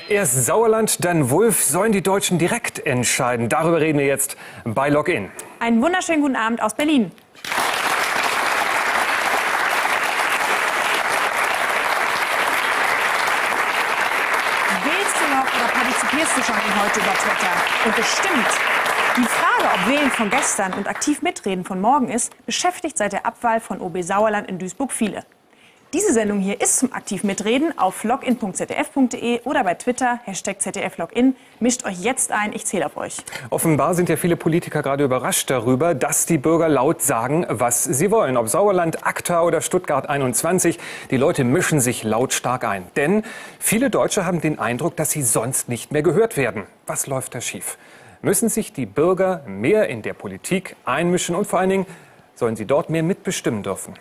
Erst Sauerland, dann Wulff, sollen die Deutschen direkt entscheiden. Darüber reden wir jetzt bei Login. Einen wunderschönen guten Abend aus Berlin. Wählst du noch oder partizipierst du schon heute über Twitter? Und bestimmt, die Frage, ob Wählen von gestern und aktiv mitreden von morgen ist, beschäftigt seit der Abwahl von OB Sauerland in Duisburg viele. Diese Sendung hier ist zum aktiv mitreden auf login.zdf.de oder bei Twitter #ZDFlogin. Mischt euch jetzt ein, ich zähle auf euch. Offenbar sind ja viele Politiker gerade überrascht darüber, dass die Bürger laut sagen, was sie wollen. Ob Sauerland, ACTA oder Stuttgart 21, die Leute mischen sich lautstark ein. Denn viele Deutsche haben den Eindruck, dass sie sonst nicht mehr gehört werden. Was läuft da schief? Müssen sich die Bürger mehr in der Politik einmischen und vor allen Dingen sollen sie dort mehr mitbestimmen dürfen?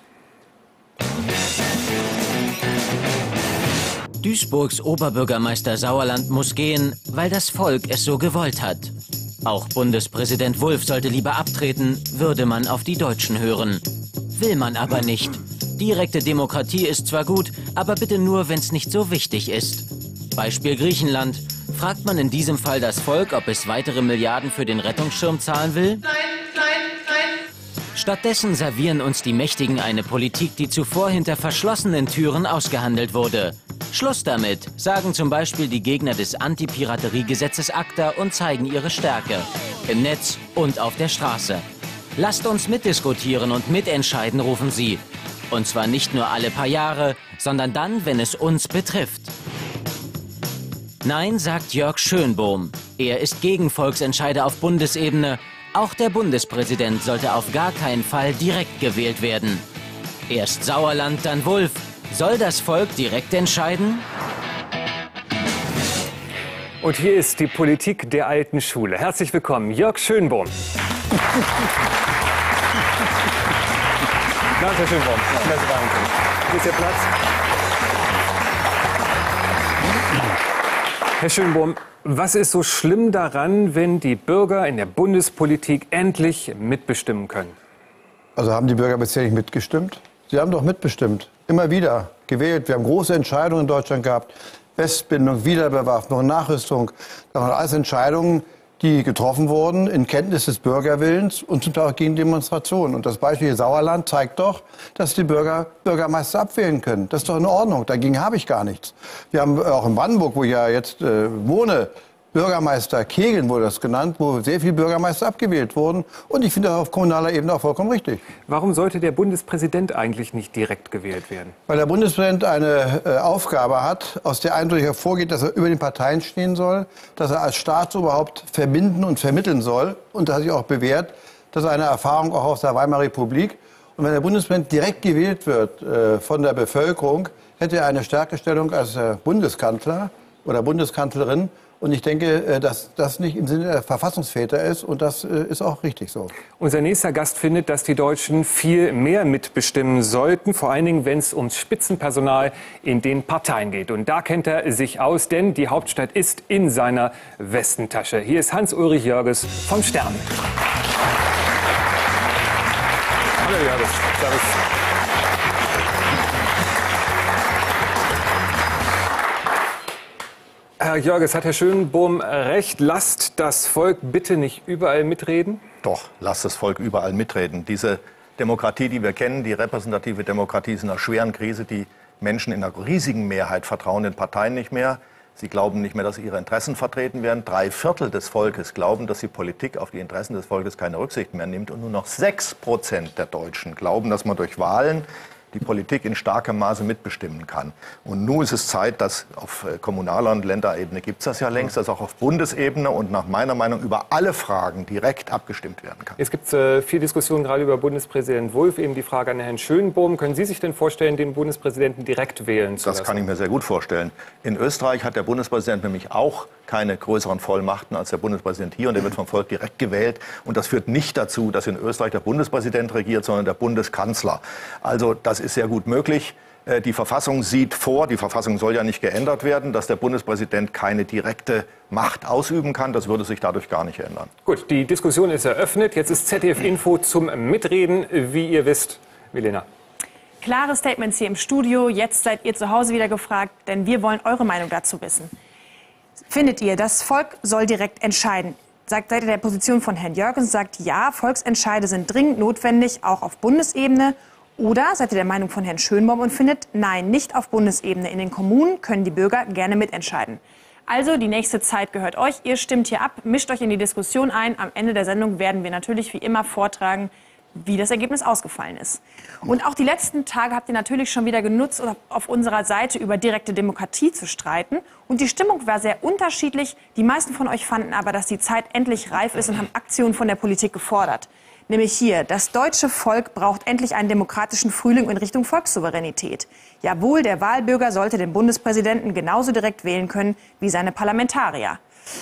Duisburgs Oberbürgermeister Sauerland muss gehen, weil das Volk es so gewollt hat. Auch Bundespräsident Wulff sollte lieber abtreten, würde man auf die Deutschen hören. Will man aber nicht. Direkte Demokratie ist zwar gut, aber bitte nur, wenn es nicht so wichtig ist. Beispiel Griechenland. Fragt man in diesem Fall das Volk, ob es weitere Milliarden für den Rettungsschirm zahlen will? Nein. Stattdessen servieren uns die Mächtigen eine Politik, die zuvor hinter verschlossenen Türen ausgehandelt wurde. Schluss damit, sagen zum Beispiel die Gegner des Antipirateriegesetzes ACTA und zeigen ihre Stärke. Im Netz und auf der Straße. Lasst uns mitdiskutieren und mitentscheiden, rufen sie. Und zwar nicht nur alle paar Jahre, sondern dann, wenn es uns betrifft. Nein, sagt Jörg Schönbohm. Er ist gegen Volksentscheide auf Bundesebene. Auch der Bundespräsident sollte auf gar keinen Fall direkt gewählt werden. Erst Sauerland, dann Wulff. Soll das Volk direkt entscheiden? Und hier ist die Politik der alten Schule. Herzlich willkommen, Jörg Schönbohm. Danke, Herr Schönbohm. Hier ist der Platz. Herr Schönbohm, was ist so schlimm daran, wenn die Bürger in der Bundespolitik endlich mitbestimmen können? Also haben die Bürger bisher nicht mitgestimmt? Sie haben doch mitbestimmt. Immer wieder gewählt. Wir haben große Entscheidungen in Deutschland gehabt. Westbindung, Wiederbewaffnung, Nachrüstung. Das waren alles Entscheidungen, die getroffen wurden in Kenntnis des Bürgerwillens und zum Teil auch gegen Demonstrationen. Und das Beispiel Sauerland zeigt doch, dass die Bürger Bürgermeister abwählen können. Das ist doch in Ordnung. Dagegen habe ich gar nichts. Wir haben auch in Brandenburg, wo ich ja jetzt wohne, Bürgermeister Kegeln wurde das genannt, wo sehr viele Bürgermeister abgewählt wurden. Und ich finde das auf kommunaler Ebene auch vollkommen richtig. Warum sollte der Bundespräsident eigentlich nicht direkt gewählt werden? Weil der Bundespräsident eine Aufgabe hat, aus der eindeutig hervorgeht, dass er über den Parteien stehen soll, dass er als Staatsoberhaupt verbinden und vermitteln soll. Und das hat sich auch bewährt. Das ist eine Erfahrung auch aus der Weimarer Republik. Und wenn der Bundespräsident direkt gewählt wird von der Bevölkerung, hätte er eine stärkere Stellung als Bundeskanzler oder Bundeskanzlerin. Und ich denke, dass das nicht im Sinne der Verfassungsväter ist. Und das ist auch richtig so. Unser nächster Gast findet, dass die Deutschen viel mehr mitbestimmen sollten. Vor allen Dingen, wenn es ums Spitzenpersonal in den Parteien geht. Und da kennt er sich aus, denn die Hauptstadt ist in seiner Westentasche. Hier ist Hans-Ulrich Jörges vom Stern. Hallo Jörges. Servus. Herr Jörges, hat Herr Schönbohm recht? Lasst das Volk bitte nicht überall mitreden? Doch, lasst das Volk überall mitreden. Diese Demokratie, die wir kennen, die repräsentative Demokratie, ist in einer schweren Krise. Die Menschen in einer riesigen Mehrheit vertrauen den Parteien nicht mehr. Sie glauben nicht mehr, dass ihre Interessen vertreten werden. 3/4 des Volkes glauben, dass die Politik auf die Interessen des Volkes keine Rücksicht mehr nimmt. Und nur noch 6% der Deutschen glauben, dass man durch Wahlen die Politik in starkem Maße mitbestimmen kann. Und nun ist es Zeit, dass auf kommunaler und Länderebene gibt es das ja längst, dass auch auf Bundesebene und nach meiner Meinung über alle Fragen direkt abgestimmt werden kann. Es gibt viel Diskussion gerade über Bundespräsident Wulff. Eben die Frage an Herrn Schönbohm. Können Sie sich denn vorstellen, den Bundespräsidenten direkt wählen zu lassen? Das kann ich mir sehr gut vorstellen. In Österreich hat der Bundespräsident nämlich auch keine größeren Vollmachten als der Bundespräsident hier. Und der wird vom Volk direkt gewählt. Und das führt nicht dazu, dass in Österreich der Bundespräsident regiert, sondern der Bundeskanzler. Also das ist sehr gut möglich. Die Verfassung sieht vor, die Verfassung soll ja nicht geändert werden, dass der Bundespräsident keine direkte Macht ausüben kann. Das würde sich dadurch gar nicht ändern. Gut, die Diskussion ist eröffnet. Jetzt ist ZDF Info zum Mitreden, wie ihr wisst. Milena. Klare Statements hier im Studio. Jetzt seid ihr zu Hause wieder gefragt, denn wir wollen eure Meinung dazu wissen. Findet ihr, das Volk soll direkt entscheiden? Seid ihr der Position von Herrn Jörgens, sagt ja, Volksentscheide sind dringend notwendig, auch auf Bundesebene? Oder seid ihr der Meinung von Herrn Schönborn und findet, nein, nicht auf Bundesebene. In den Kommunen können die Bürger gerne mitentscheiden. Also die nächste Zeit gehört euch. Ihr stimmt hier ab, mischt euch in die Diskussion ein. Am Ende der Sendung werden wir natürlich wie immer vortragen, wie das Ergebnis ausgefallen ist. Und auch die letzten Tage habt ihr natürlich schon wieder genutzt, auf unserer Seite über direkte Demokratie zu streiten. Und die Stimmung war sehr unterschiedlich. Die meisten von euch fanden aber, dass die Zeit endlich reif ist und haben Aktionen von der Politik gefordert. Nämlich hier, das deutsche Volk braucht endlich einen demokratischen Frühling in Richtung Volkssouveränität. Jawohl, der Wahlbürger sollte den Bundespräsidenten genauso direkt wählen können wie seine Parlamentarier.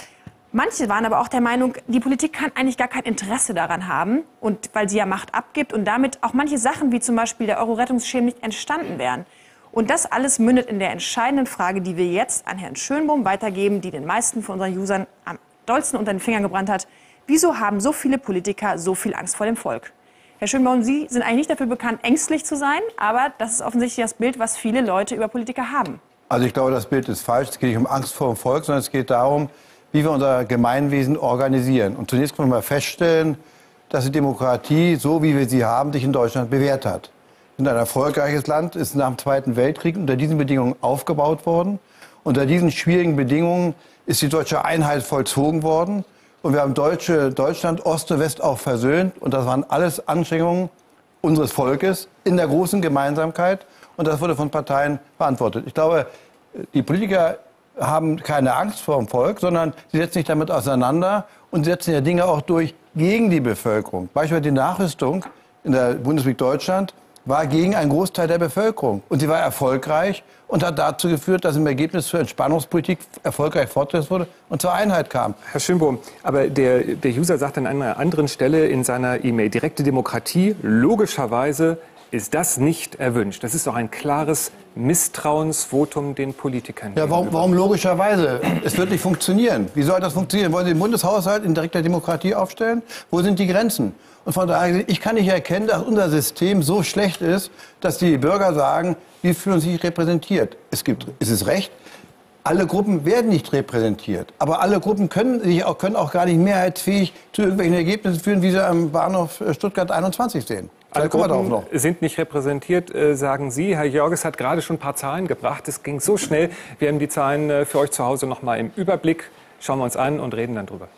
Manche waren aber auch der Meinung, die Politik kann eigentlich gar kein Interesse daran haben, und weil sie ja Macht abgibt und damit auch manche Sachen wie zum Beispiel der Euro-Rettungsschirm nicht entstanden wären. Und das alles mündet in der entscheidenden Frage, die wir jetzt an Herrn Schönbohm weitergeben, die den meisten von unseren Usern am dollsten unter den Fingern gebrannt hat. Wieso haben so viele Politiker so viel Angst vor dem Volk? Herr Schönbohm, Sie sind eigentlich nicht dafür bekannt, ängstlich zu sein, aber das ist offensichtlich das Bild, was viele Leute über Politiker haben. Also ich glaube, das Bild ist falsch. Es geht nicht um Angst vor dem Volk, sondern es geht darum, wie wir unser Gemeinwesen organisieren. Und zunächst können wir feststellen, dass die Demokratie, so wie wir sie haben, sich in Deutschland bewährt hat. Wir sind ein erfolgreiches Land, ist nach dem Zweiten Weltkrieg unter diesen Bedingungen aufgebaut worden. Unter diesen schwierigen Bedingungen ist die deutsche Einheit vollzogen worden. Und wir haben Deutschland Ost und West auch versöhnt. Und das waren alles Anstrengungen unseres Volkes in der großen Gemeinsamkeit. Und das wurde von Parteien beantwortet. Ich glaube, die Politiker haben keine Angst vor dem Volk, sondern sie setzen sich damit auseinander und setzen ja Dinge auch durch gegen die Bevölkerung. Beispielsweise die Nachrüstung in der Bundesrepublik Deutschland war gegen einen Großteil der Bevölkerung. Und sie war erfolgreich und hat dazu geführt, dass im Ergebnis zur Entspannungspolitik erfolgreich fortgesetzt wurde und zur Einheit kam. Herr Schönbohm, aber der User sagt an einer anderen Stelle in seiner E-Mail, direkte Demokratie, logischerweise ist das nicht erwünscht. Das ist doch ein klares Misstrauensvotum den Politikern. Ja, warum logischerweise? Es wird nicht funktionieren. Wie soll das funktionieren? Wollen Sie den Bundeshaushalt in direkter Demokratie aufstellen? Wo sind die Grenzen? Und von daher, ich kann nicht erkennen, dass unser System so schlecht ist, dass die Bürger sagen, wir fühlen uns nicht repräsentiert. Es ist recht, alle Gruppen werden nicht repräsentiert. Aber alle Gruppen können auch gar nicht mehrheitsfähig zu irgendwelchen Ergebnissen führen, wie sie am Bahnhof Stuttgart 21 sehen. Alle Gruppen sind nicht repräsentiert, sagen Sie. Herr Jörges hat gerade schon ein paar Zahlen gebracht. Es ging so schnell. Wir haben die Zahlen für euch zu Hause noch mal im Überblick. Schauen wir uns an und reden dann drüber.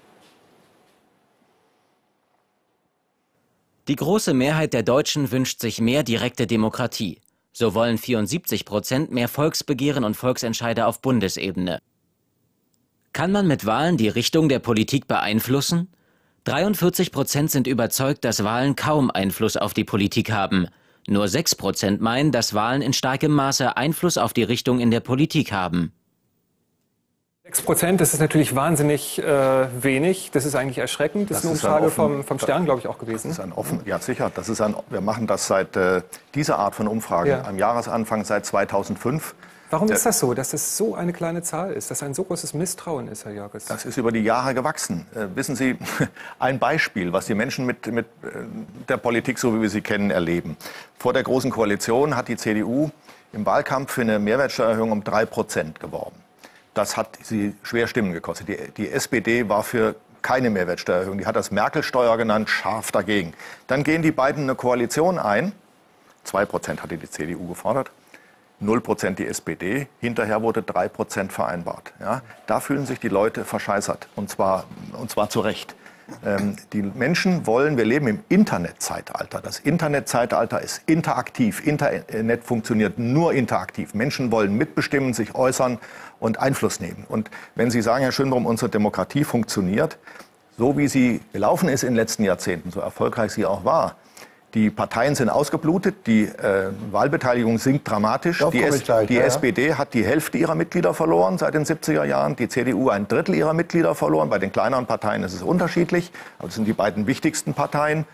Die große Mehrheit der Deutschen wünscht sich mehr direkte Demokratie. So wollen 74% mehr Volksbegehren und Volksentscheide auf Bundesebene. Kann man mit Wahlen die Richtung der Politik beeinflussen? 43% sind überzeugt, dass Wahlen kaum Einfluss auf die Politik haben. Nur 6% meinen, dass Wahlen in starkem Maße Einfluss auf die Richtung in der Politik haben. 6%, das ist natürlich wahnsinnig wenig. Das ist eigentlich erschreckend. Das ist eine Umfrage vom Stern, glaube ich, auch gewesen. Das ist ja, sicher. Wir machen das seit dieser Art von Umfragen am Jahresanfang seit 2005. Warum ist das so, dass es so eine kleine Zahl ist, dass ein so großes Misstrauen ist, Herr Jörges? Das ist über die Jahre gewachsen. Wissen Sie, ein Beispiel, was die Menschen mit der Politik, so wie wir sie kennen, erleben. Vor der Großen Koalition hat die CDU im Wahlkampf für eine Mehrwertsteuererhöhung um 3% geworben. Das hat sie schwer Stimmen gekostet. Die SPD war für keine Mehrwertsteuererhöhung. Die hat das Merkel-Steuer genannt, scharf dagegen. Dann gehen die beiden eine Koalition ein. 2% hatte die CDU gefordert. 0% die SPD. Hinterher wurde 3% vereinbart. Ja, da fühlen sich die Leute verscheißert. Und zwar zu Recht. Die Menschen wollen, wir leben im Internetzeitalter. Das Internetzeitalter ist interaktiv. Internet funktioniert nur interaktiv. Menschen wollen mitbestimmen, sich äußern und Einfluss nehmen. Und wenn Sie sagen, Herr Schönbohm, unsere Demokratie funktioniert, so wie sie gelaufen ist in den letzten Jahrzehnten, so erfolgreich sie auch war, die Parteien sind ausgeblutet, die Wahlbeteiligung sinkt dramatisch. Die SPD hat die Hälfte ihrer Mitglieder verloren seit den 70er Jahren, die CDU ein Drittel ihrer Mitglieder verloren. Bei den kleineren Parteien ist es unterschiedlich, aber das sind die beiden wichtigsten Parteien.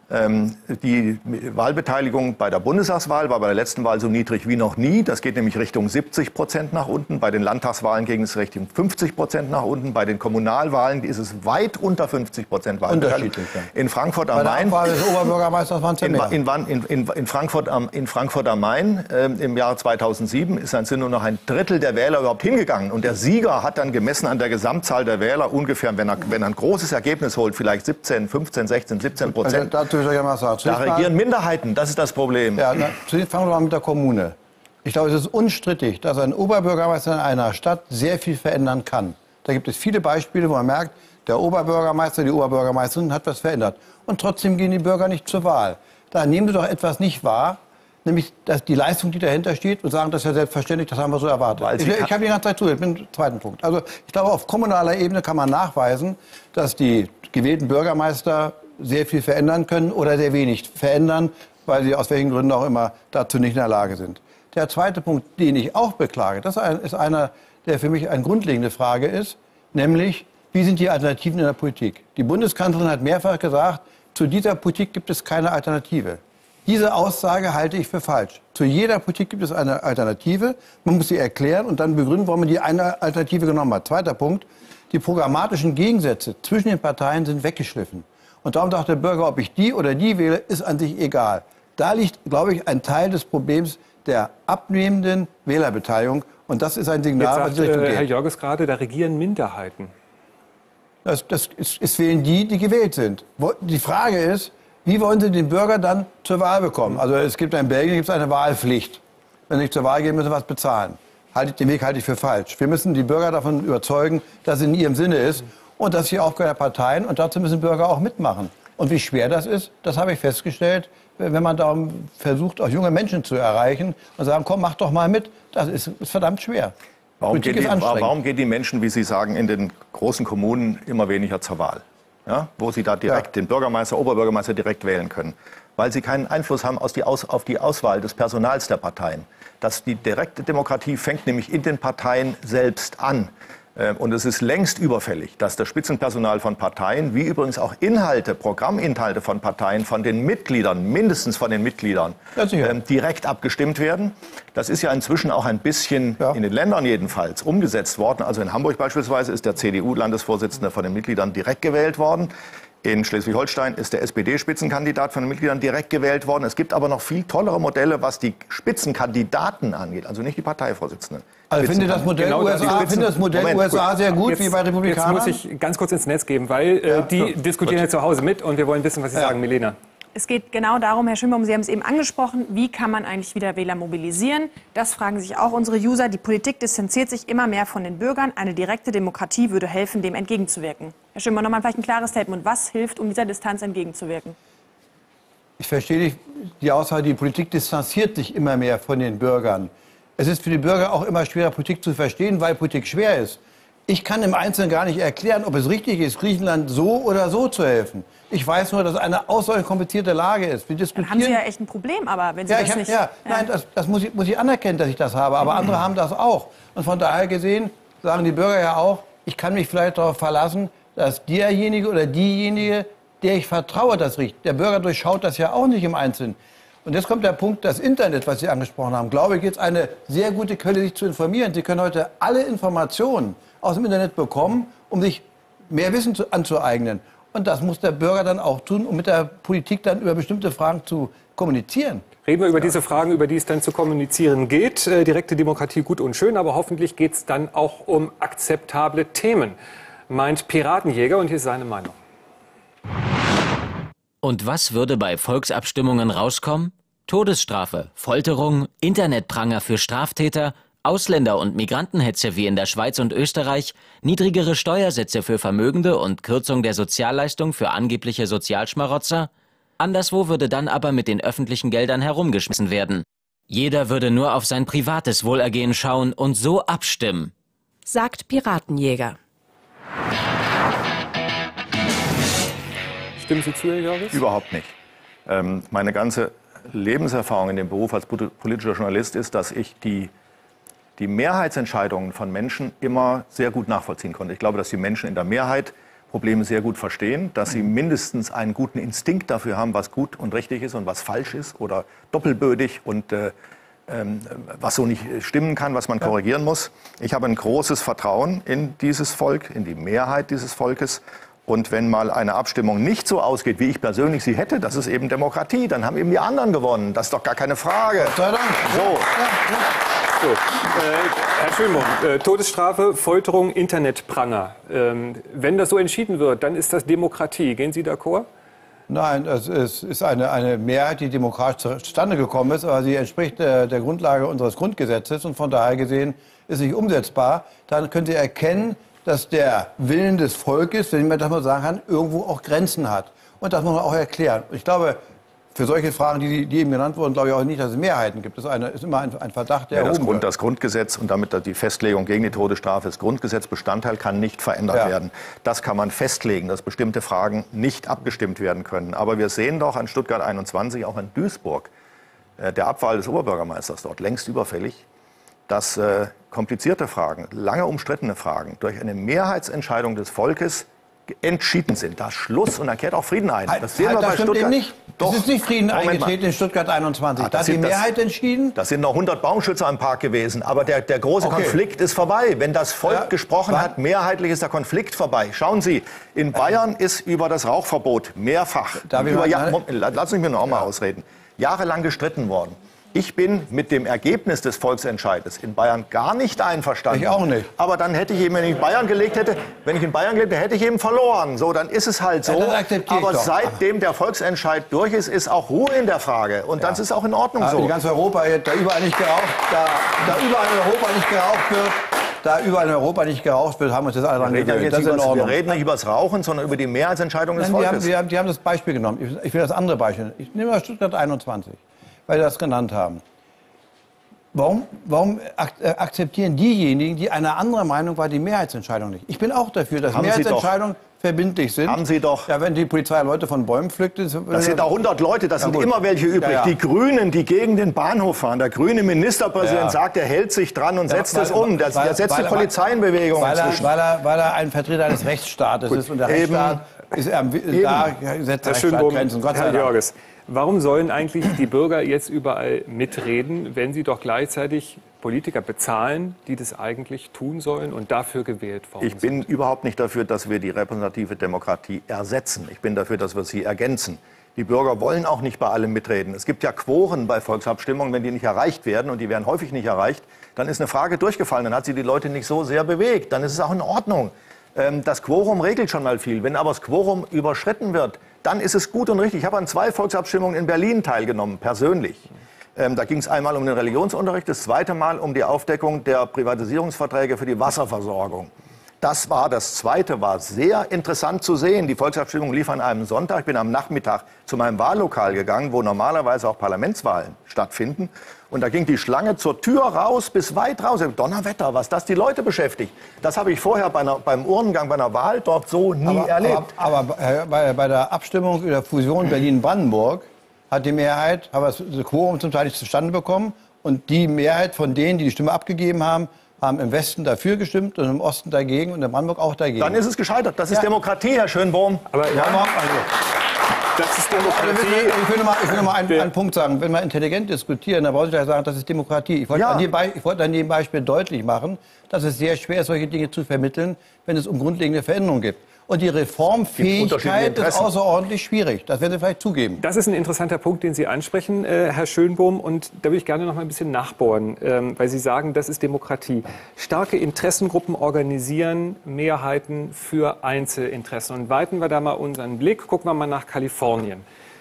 Die Wahlbeteiligung bei der Bundestagswahl war bei der letzten Wahl so niedrig wie noch nie. Das geht nämlich Richtung 70% nach unten. Bei den Landtagswahlen ging es Richtung 50% nach unten. Bei den Kommunalwahlen ist es weit unter 50% Wahlbeteiligung. In Frankfurt am Main. Bei der Abwahl des Oberbürgermeisters waren es ja mehr. In Frankfurt am Main im Jahr 2007 sind nur noch ein Drittel der Wähler überhaupt hingegangen. Und der Sieger hat dann gemessen an der Gesamtzahl der Wähler ungefähr, wenn er ein großes Ergebnis holt, vielleicht 17, 15, 16, 17%. Da regieren Minderheiten, das ist das Problem. Ja, zunächst fangen wir mal mit der Kommune. Ich glaube, es ist unstrittig, dass ein Oberbürgermeister in einer Stadt sehr viel verändern kann. Da gibt es viele Beispiele, wo man merkt, der Oberbürgermeister, die Oberbürgermeisterin hat was verändert. Und trotzdem gehen die Bürger nicht zur Wahl. Da nehmen sie doch etwas nicht wahr, nämlich dass die Leistung, die dahinter steht, und sagen, das ist ja selbstverständlich, das haben wir so erwartet. Ich habe die ganze Zeit zu, ich bin zweiten Punkt. Also ich glaube, auf kommunaler Ebene kann man nachweisen, dass die gewählten Bürgermeister sehr viel verändern können oder sehr wenig verändern, weil sie aus welchen Gründen auch immer dazu nicht in der Lage sind. Der zweite Punkt, den ich auch beklage, das ist einer, der für mich eine grundlegende Frage ist, nämlich, wie sind die Alternativen in der Politik? Die Bundeskanzlerin hat mehrfach gesagt, zu dieser Politik gibt es keine Alternative. Diese Aussage halte ich für falsch. Zu jeder Politik gibt es eine Alternative. Man muss sie erklären und dann begründen, warum man die eine Alternative genommen hat. Zweiter Punkt, die programmatischen Gegensätze zwischen den Parteien sind weggeschliffen. Und darum sagt der Bürger, ob ich die oder die wähle, ist an sich egal. Da liegt, glaube ich, ein Teil des Problems der abnehmenden Wählerbeteiligung. Und das ist ein Signal, was in die Richtung geht. Herr Jörges gerade, da regieren Minderheiten. Es wählen die, die gewählt sind. Die Frage ist, wie wollen Sie den Bürger dann zur Wahl bekommen? Also es gibt in Belgien eine Wahlpflicht. Wenn Sie nicht zur Wahl gehen, müssen Sie was bezahlen. Den Weg halte ich für falsch. Wir müssen die Bürger davon überzeugen, dass es in ihrem Sinne ist. Und das ist die Aufgabe der Parteien. Und dazu müssen Bürger auch mitmachen. Und wie schwer das ist, das habe ich festgestellt, wenn man darum versucht, auch junge Menschen zu erreichen und sagen, komm, mach doch mal mit. Das ist verdammt schwer. Warum gehen die Menschen, wie Sie sagen, in den großen Kommunen immer weniger zur Wahl? Ja, wo sie da direkt den Bürgermeister, Oberbürgermeister direkt wählen können. Weil sie keinen Einfluss haben auf die Auswahl des Personals der Parteien. Die direkte Demokratie fängt nämlich in den Parteien selbst an. Und es ist längst überfällig, dass das Spitzenpersonal von Parteien, wie übrigens auch Programminhalte von Parteien, von den Mitgliedern, mindestens von den Mitgliedern, direkt abgestimmt werden. Das ist ja inzwischen auch ein bisschen, in den Ländern jedenfalls, umgesetzt worden. Also in Hamburg beispielsweise ist der CDU-Landesvorsitzende von den Mitgliedern direkt gewählt worden. In Schleswig-Holstein ist der SPD-Spitzenkandidat von den Mitgliedern direkt gewählt worden. Es gibt aber noch viel tollere Modelle, was die Spitzenkandidaten angeht, also nicht die Parteivorsitzenden. Also finde das Modell USA sehr gut, wie bei Republikanern? Jetzt muss ich ganz kurz ins Netz geben, weil die diskutieren ja zu Hause mit und wir wollen wissen, was Sie sagen, Milena. Es geht genau darum, Herr Schönbaum, Sie haben es eben angesprochen, wie kann man eigentlich wieder Wähler mobilisieren? Das fragen sich auch unsere User. Die Politik distanziert sich immer mehr von den Bürgern. Eine direkte Demokratie würde helfen, dem entgegenzuwirken. Herr Schönbaum, nochmal vielleicht ein klares Statement. Was hilft, um dieser Distanz entgegenzuwirken? Ich verstehe nicht die Aussage, die Politik distanziert sich immer mehr von den Bürgern. Es ist für die Bürger auch immer schwerer, Politik zu verstehen, weil Politik schwer ist. Ich kann im Einzelnen gar nicht erklären, ob es richtig ist, Griechenland so oder so zu helfen. Ich weiß nur, dass es eine außerordentlich komplizierte Lage ist. Wir diskutieren. Dann haben Sie ja echt ein Problem, aber wenn Sie das nicht... Nein, das muss ich anerkennen, dass ich das habe. Aber andere haben das auch. Und von daher gesehen sagen die Bürger ja auch, ich kann mich vielleicht darauf verlassen, dass derjenige oder diejenige, der ich vertraue, das riecht. Der Bürger durchschaut das ja auch nicht im Einzelnen. Und jetzt kommt der Punkt, das Internet, was Sie angesprochen haben, glaube ich, jetzt eine sehr gute Quelle, sich zu informieren. Sie können heute alle Informationen aus dem Internet bekommen, um sich mehr Wissen anzueignen. Und das muss der Bürger dann auch tun, um mit der Politik dann über bestimmte Fragen zu kommunizieren. Reden wir über diese Fragen, über die es dann zu kommunizieren geht. Direkte Demokratie gut und schön, aber hoffentlich geht es dann auch um akzeptable Themen, meint Piratenjäger, und hier ist seine Meinung. Und was würde bei Volksabstimmungen rauskommen? Todesstrafe, Folterung, Internetpranger für Straftäter, Ausländer- und Migrantenhetze wie in der Schweiz und Österreich, niedrigere Steuersätze für Vermögende und Kürzung der Sozialleistung für angebliche Sozialschmarotzer? Anderswo würde dann aber mit den öffentlichen Geldern herumgeschmissen werden. Jeder würde nur auf sein privates Wohlergehen schauen und so abstimmen, sagt Piratenjäger. Stimmen Sie zu, Herr Jörges? Überhaupt nicht. Meine ganze Lebenserfahrung in dem Beruf als politischer Journalist ist, dass ich die Mehrheitsentscheidungen von Menschen immer sehr gut nachvollziehen konnte. Ich glaube, dass die Menschen in der Mehrheit Probleme sehr gut verstehen, dass sie mindestens einen guten Instinkt dafür haben, was gut und richtig ist und was falsch ist oder doppelbödig und was so nicht stimmen kann, was man korrigieren muss. Ich habe ein großes Vertrauen in dieses Volk, in die Mehrheit dieses Volkes. Und wenn mal eine Abstimmung nicht so ausgeht, wie ich persönlich sie hätte, das ist eben Demokratie, dann haben eben die anderen gewonnen. Das ist doch gar keine Frage. Sei Dank. So. So, Herr Schönbohm, Todesstrafe, Folterung, Internetpranger. Wenn das so entschieden wird, dann ist das Demokratie. Gehen Sie d'accord? Nein, es ist eine Mehrheit, die demokratisch zustande gekommen ist, aber sie entspricht der Grundlage unseres Grundgesetzes und von daher gesehen ist nicht umsetzbar. Dann können Sie erkennen, dass der Willen des Volkes, wenn man das mal sagen kann, irgendwo auch Grenzen hat. Und das muss man auch erklären. Ich glaube, für solche Fragen, die eben genannt wurden, glaube ich auch nicht, dass es Mehrheiten gibt. Das ist immer ein Verdacht, der erhoben wird. Das Grundgesetz und damit die Festlegung gegen die Todesstrafe, das Grundgesetzbestandteil kann nicht verändert werden. Das kann man festlegen, dass bestimmte Fragen nicht abgestimmt werden können. Aber wir sehen doch an Stuttgart 21, auch in Duisburg, der Abwahl des Oberbürgermeisters dort längst überfällig, dass komplizierte Fragen, lange umstrittene Fragen durch eine Mehrheitsentscheidung des Volkes entschieden sind. Da ist Schluss und da kehrt auch Frieden ein. Das sehen wir bei Stuttgart. Eben nicht. Doch. Es ist nicht Frieden eingetreten in Stuttgart 21. Da hat die Mehrheit entschieden. Das sind noch 100 Baumschützer im Park gewesen. Aber der große Konflikt ist vorbei. Wenn das Volk gesprochen hat, mehrheitlich ist der Konflikt vorbei. Schauen Sie, in Bayern ist über das Rauchverbot mehrfach, lassen Sie mich noch mal ausreden, jahrelang gestritten worden. Ich bin mit dem Ergebnis des Volksentscheides in Bayern gar nicht einverstanden. Ich auch nicht. Aber dann hätte ich eben, wenn ich in Bayern gelebt hätte, hätte ich eben verloren. So, dann ist es halt so. Aber seitdem der Volksentscheid durch ist, ist auch Ruhe in der Frage. Und das ist auch in Ordnung so. In ganz Europa, da überall nicht geraucht, da überall in Europa nicht geraucht wird. Da überall in Europa nicht geraucht wird, haben wir uns das alle dran gewöhnt. Wir reden nicht über das Rauchen, sondern über die Mehrheitsentscheidung des Volkes. Die haben das Beispiel genommen. Ich will das andere Beispiel. Ich nehme mal Stuttgart 21. Weil Sie das genannt haben. Warum akzeptieren diejenigen, die einer anderen Meinung waren, die Mehrheitsentscheidung nicht? Ich bin auch dafür, dass Mehrheitsentscheidungen verbindlich sind. Haben Sie doch. Ja, wenn die Polizei Leute von Bäumen pflückt. Das sind da 100 Leute, das sind immer welche übrig. Ja. Die Grünen, die gegen den Bahnhof fahren. Der grüne Ministerpräsident sagt, er hält sich dran und setzt es um. Der setzt die Polizei in Bewegung. Weil er ein Vertreter eines Rechtsstaates ist. Und der Rechtsstaat ist da setzt der Rechtsstaat Grenzen. Gott sei Dank. Warum sollen eigentlich die Bürger jetzt überall mitreden, wenn sie doch gleichzeitig Politiker bezahlen, die das eigentlich tun sollen und dafür gewählt worden sind? Ich bin überhaupt nicht dafür, dass wir die repräsentative Demokratie ersetzen. Ich bin dafür, dass wir sie ergänzen. Die Bürger wollen auch nicht bei allem mitreden. Es gibt ja Quoren bei Volksabstimmungen, wenn die nicht erreicht werden, und die werden häufig nicht erreicht, dann ist eine Frage durchgefallen, dann hat sie die Leute nicht so sehr bewegt, dann ist es auch in Ordnung. Das Quorum regelt schon mal viel. Wenn aber das Quorum überschritten wird, dann ist es gut und richtig. Ich habe an 2 Volksabstimmungen in Berlin teilgenommen, persönlich. Da ging es einmal um den Religionsunterricht, das zweite Mal um die Aufdeckung der Privatisierungsverträge für die Wasserversorgung. Das zweite war sehr interessant zu sehen. Die Volksabstimmung lief an einem Sonntag. Ich bin am Nachmittag zu meinem Wahllokal gegangen, wo normalerweise auch Parlamentswahlen stattfinden. Und da ging die Schlange zur Tür raus, bis weit raus. Donnerwetter, was das die Leute beschäftigt. Das habe ich vorher beim Urnengang bei einer Wahl dort so nie erlebt. Aber bei der Abstimmung über Fusion Berlin-Brandenburg hat die Mehrheit, das Quorum zum Teil nicht zustande bekommen. Und die Mehrheit von denen, die die Stimme abgegeben haben, haben im Westen dafür gestimmt und im Osten dagegen und in Brandenburg auch dagegen. Dann ist es gescheitert. Das ist Demokratie, Herr Schönbohm. Aber das ist Demokratie. Ich will noch mal einen Punkt sagen. Wenn wir intelligent diskutieren, dann brauche ich gleich sagen, das ist Demokratie. Ich wollte an dem Beispiel deutlich machen, dass es sehr schwer ist, solche Dinge zu vermitteln, wenn es um grundlegende Veränderungen geht. Und die Reformfähigkeit ist außerordentlich schwierig. Das werden Sie vielleicht zugeben. Das ist ein interessanter Punkt, den Sie ansprechen, Herr Schönbohm. Und da würde ich gerne noch mal ein bisschen nachbohren, weil Sie sagen, das ist Demokratie. Starke Interessengruppen organisieren Mehrheiten für Einzelinteressen. Und weiten wir da mal unseren Blick. Gucken wir mal nach Kalifornien.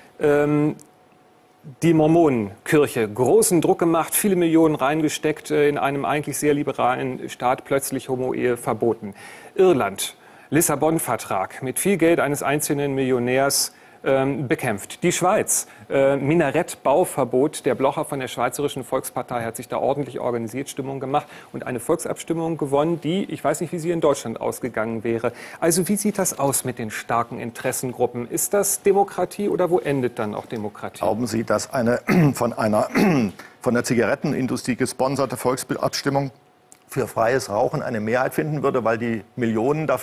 Die Mormonenkirche, großen Druck gemacht, viele Millionen reingesteckt, in einem eigentlich sehr liberalen Staat plötzlich Homo-Ehe verboten. Irland. Lissabon-Vertrag mit viel Geld eines einzelnen Millionärs bekämpft. Die Schweiz, Minarettbauverbot. Der Blocher von der Schweizerischen Volkspartei hat sich da ordentlich organisiert, Stimmung gemacht und eine Volksabstimmung gewonnen, die, ich weiß nicht, wie sie in Deutschland ausgegangen wäre. Also wie sieht das aus mit den starken Interessengruppen? Ist das Demokratie oder wo endet dann auch Demokratie? Glauben Sie, dass eine von der Zigarettenindustrie gesponserte Volksabstimmung für freies Rauchen eine Mehrheit finden würde, weil die Millionen dafür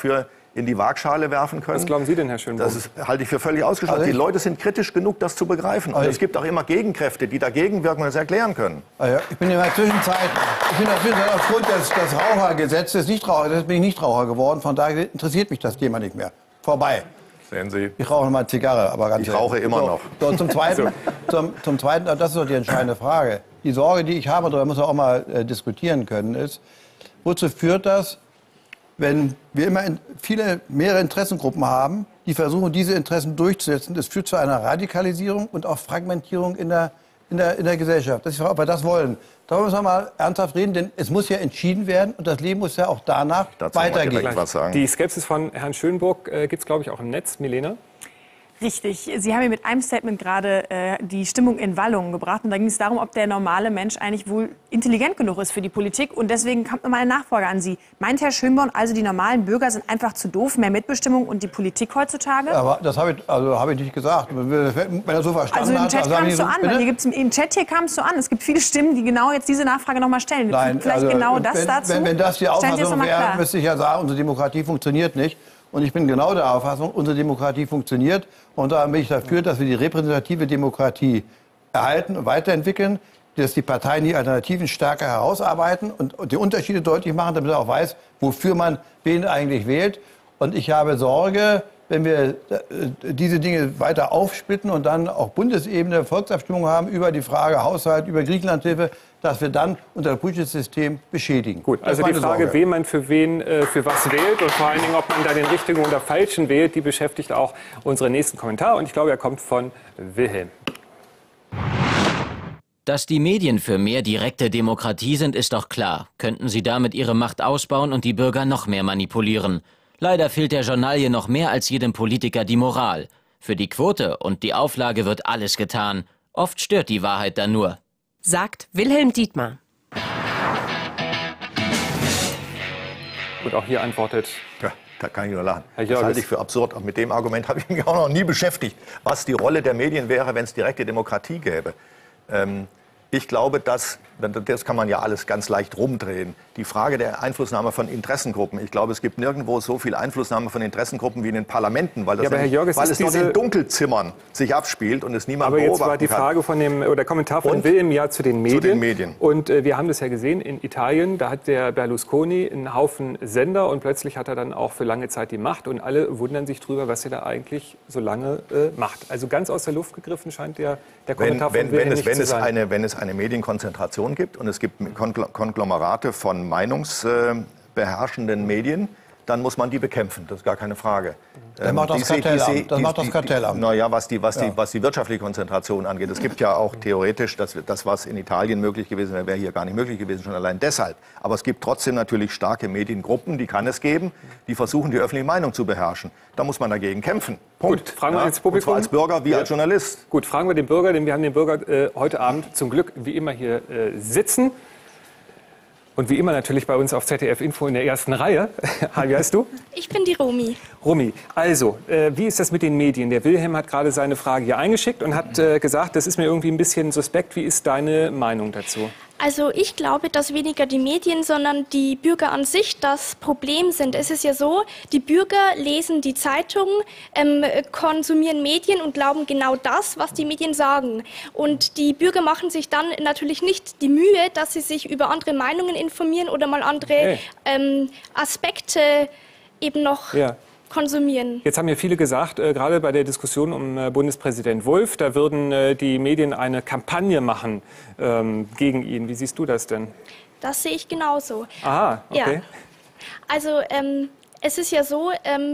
in die Waagschale werfen können. Was glauben Sie denn, Herr Schönbohm? Das halte ich für völlig ausgeschlossen. Die Leute sind kritisch genug, das zu begreifen. Und es gibt auch immer Gegenkräfte, die dagegen wirken und das erklären können. Ich bin in der Zwischenzeit aufgrund des Rauchergesetzes Nichtraucher, bin ich Nichtraucher geworden. Von daher interessiert mich das Thema nicht mehr. Vorbei. Sehen Sie. Ich rauche noch mal Zigarre, aber ganz Ich rauche immer noch. So, zum Zweiten, das ist doch die entscheidende Frage. Die Sorge, die ich habe, darüber muss man auch mal diskutieren können, ist, wozu führt das, wenn wir immer mehrere Interessengruppen haben, die versuchen, diese Interessen durchzusetzen? Das führt zu einer Radikalisierung und auch Fragmentierung in der Gesellschaft. Das ist die Frage, ob wir das wollen. Darüber müssen wir mal ernsthaft reden, denn es muss ja entschieden werden und das Leben muss ja auch danach weitergehen. Die Skepsis von Herrn Schönburg gibt es, glaube ich, auch im Netz. Milena? Richtig. Sie haben ja mit einem Statement gerade die Stimmung in Wallungen gebracht. Und da ging es darum, ob der normale Mensch eigentlich wohl intelligent genug ist für die Politik. Und deswegen kommt noch mal eine Nachfrage an Sie. Meint Herr Schönborn, also die normalen Bürger sind einfach zu doof, mehr Mitbestimmung und die Politik heutzutage? Aber das habe ich nicht gesagt. Wenn er so verstanden hat. Also im Chat kam es so an. Im Chat hier kam es so an. Es gibt viele Stimmen, die genau jetzt diese Nachfrage noch mal stellen. Nein, vielleicht genau das dazu? Wenn das die Auffassung wäre, müsste ich ja sagen, unsere Demokratie funktioniert nicht. Und ich bin genau der Auffassung, unsere Demokratie funktioniert. Und da bin ich dafür, dass wir die repräsentative Demokratie erhalten und weiterentwickeln, dass die Parteien die Alternativen stärker herausarbeiten und die Unterschiede deutlich machen, damit er auch weiß, wofür man wen eigentlich wählt. Und ich habe Sorge, wenn wir diese Dinge weiter aufsplitten und dann auch Bundesebene Volksabstimmung haben über die Frage Haushalt, über Griechenlandhilfe, dass wir dann unser politisches System beschädigen. Gut, also die Frage, wen man für wen für was wählt und vor allen Dingen, ob man da den richtigen oder falschen wählt, die beschäftigt auch unseren nächsten Kommentar. Und ich glaube, er kommt von Wilhelm. Dass die Medien für mehr direkte Demokratie sind, ist doch klar. Könnten sie damit ihre Macht ausbauen und die Bürger noch mehr manipulieren. Leider fehlt der Journalie noch mehr als jedem Politiker die Moral. Für die Quote und die Auflage wird alles getan. Oft stört die Wahrheit dann nur. Sagt Wilhelm Dietmar. Und auch hier antwortet... Ja, da kann ich nur lachen. Herr Das halte ich für absurd. Und mit dem Argument habe ich mich auch noch nie beschäftigt, was die Rolle der Medien wäre, wenn es direkte Demokratie gäbe. Ich glaube, das kann man ja alles ganz leicht rumdrehen. Die Frage der Einflussnahme von Interessengruppen. Ich glaube, es gibt nirgendwo so viel Einflussnahme von Interessengruppen wie in den Parlamenten, weil das weil es dort in Dunkelzimmern sich abspielt und es niemand beobachten kann. Aber jetzt war die Frage der Kommentar von Wilhelm ja zu den Medien. Und wir haben das ja gesehen in Italien, da hat der Berlusconi einen Haufen Sender und plötzlich hat er dann auch für lange Zeit die Macht und alle wundern sich drüber, was er da eigentlich so lange macht. Also ganz aus der Luft gegriffen scheint der Kommentar von Wilhelm nicht zu sein. Wenn es eine Medienkonzentration gibt und es gibt Konglomerate von meinungsbeherrschenden Medien, dann muss man die bekämpfen, das ist gar keine Frage. Das macht das Kartellamt. Naja, was die wirtschaftliche Konzentration angeht. Es gibt ja auch theoretisch, das, was in Italien möglich gewesen wäre, wäre hier gar nicht möglich gewesen, schon allein deshalb. Aber es gibt trotzdem natürlich starke Mediengruppen, die kann es geben, die versuchen, die öffentliche Meinung zu beherrschen. Da muss man dagegen kämpfen. Punkt. Gut, fragen wir ins Publikum. Und zwar als Bürger wie als Journalist. Gut, fragen wir den Bürger, denn wir haben den Bürger heute Abend zum Glück wie immer hier sitzen. Und wie immer natürlich bei uns auf ZDF Info in der ersten Reihe. Wie heißt du? Ich bin die Romy. Romy, also, wie ist das mit den Medien? Der Wilhelm hat gerade seine Frage hier eingeschickt und hat gesagt, das ist mir irgendwie ein bisschen suspekt. Wie ist deine Meinung dazu? Also ich glaube, dass weniger die Medien, sondern die Bürger an sich das Problem sind. Es ist ja so, die Bürger lesen die Zeitung, konsumieren Medien und glauben genau das, was die Medien sagen. Und die Bürger machen sich dann natürlich nicht die Mühe, dass sie sich über andere Meinungen informieren oder mal andere Aspekte eben noch konsumieren. Jetzt haben ja viele gesagt, gerade bei der Diskussion um Bundespräsident Wulff, da würden die Medien eine Kampagne machen gegen ihn. Wie siehst du das denn? Das sehe ich genauso. Aha, okay. Ja. Also es ist ja so,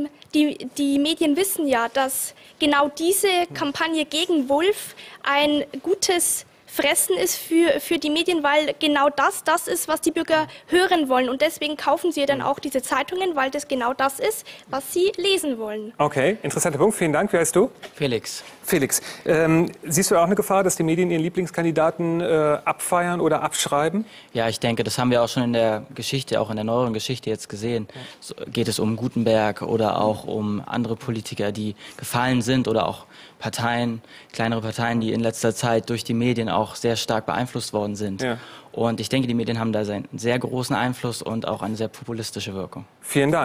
die Medien wissen ja, dass genau diese Kampagne gegen Wulff ein gutes Fressen ist für die Medien, weil genau das ist, was die Bürger hören wollen. Und deswegen kaufen sie dann auch diese Zeitungen, weil das genau das ist, was sie lesen wollen. Okay, interessanter Punkt. Vielen Dank. Wer heißt du? Felix. Felix, siehst du auch eine Gefahr, dass die Medien ihren Lieblingskandidaten abfeiern oder abschreiben? Ja, ich denke, das haben wir auch schon in der Geschichte, auch in der neueren Geschichte jetzt gesehen. So geht es um Gutenberg oder auch um andere Politiker, die gefallen sind oder auch Parteien, kleinere Parteien, die in letzter Zeit durch die Medien auch sehr stark beeinflusst worden sind. Ja. Und ich denke, die Medien haben da einen sehr großen Einfluss und auch eine sehr populistische Wirkung. Vielen Dank.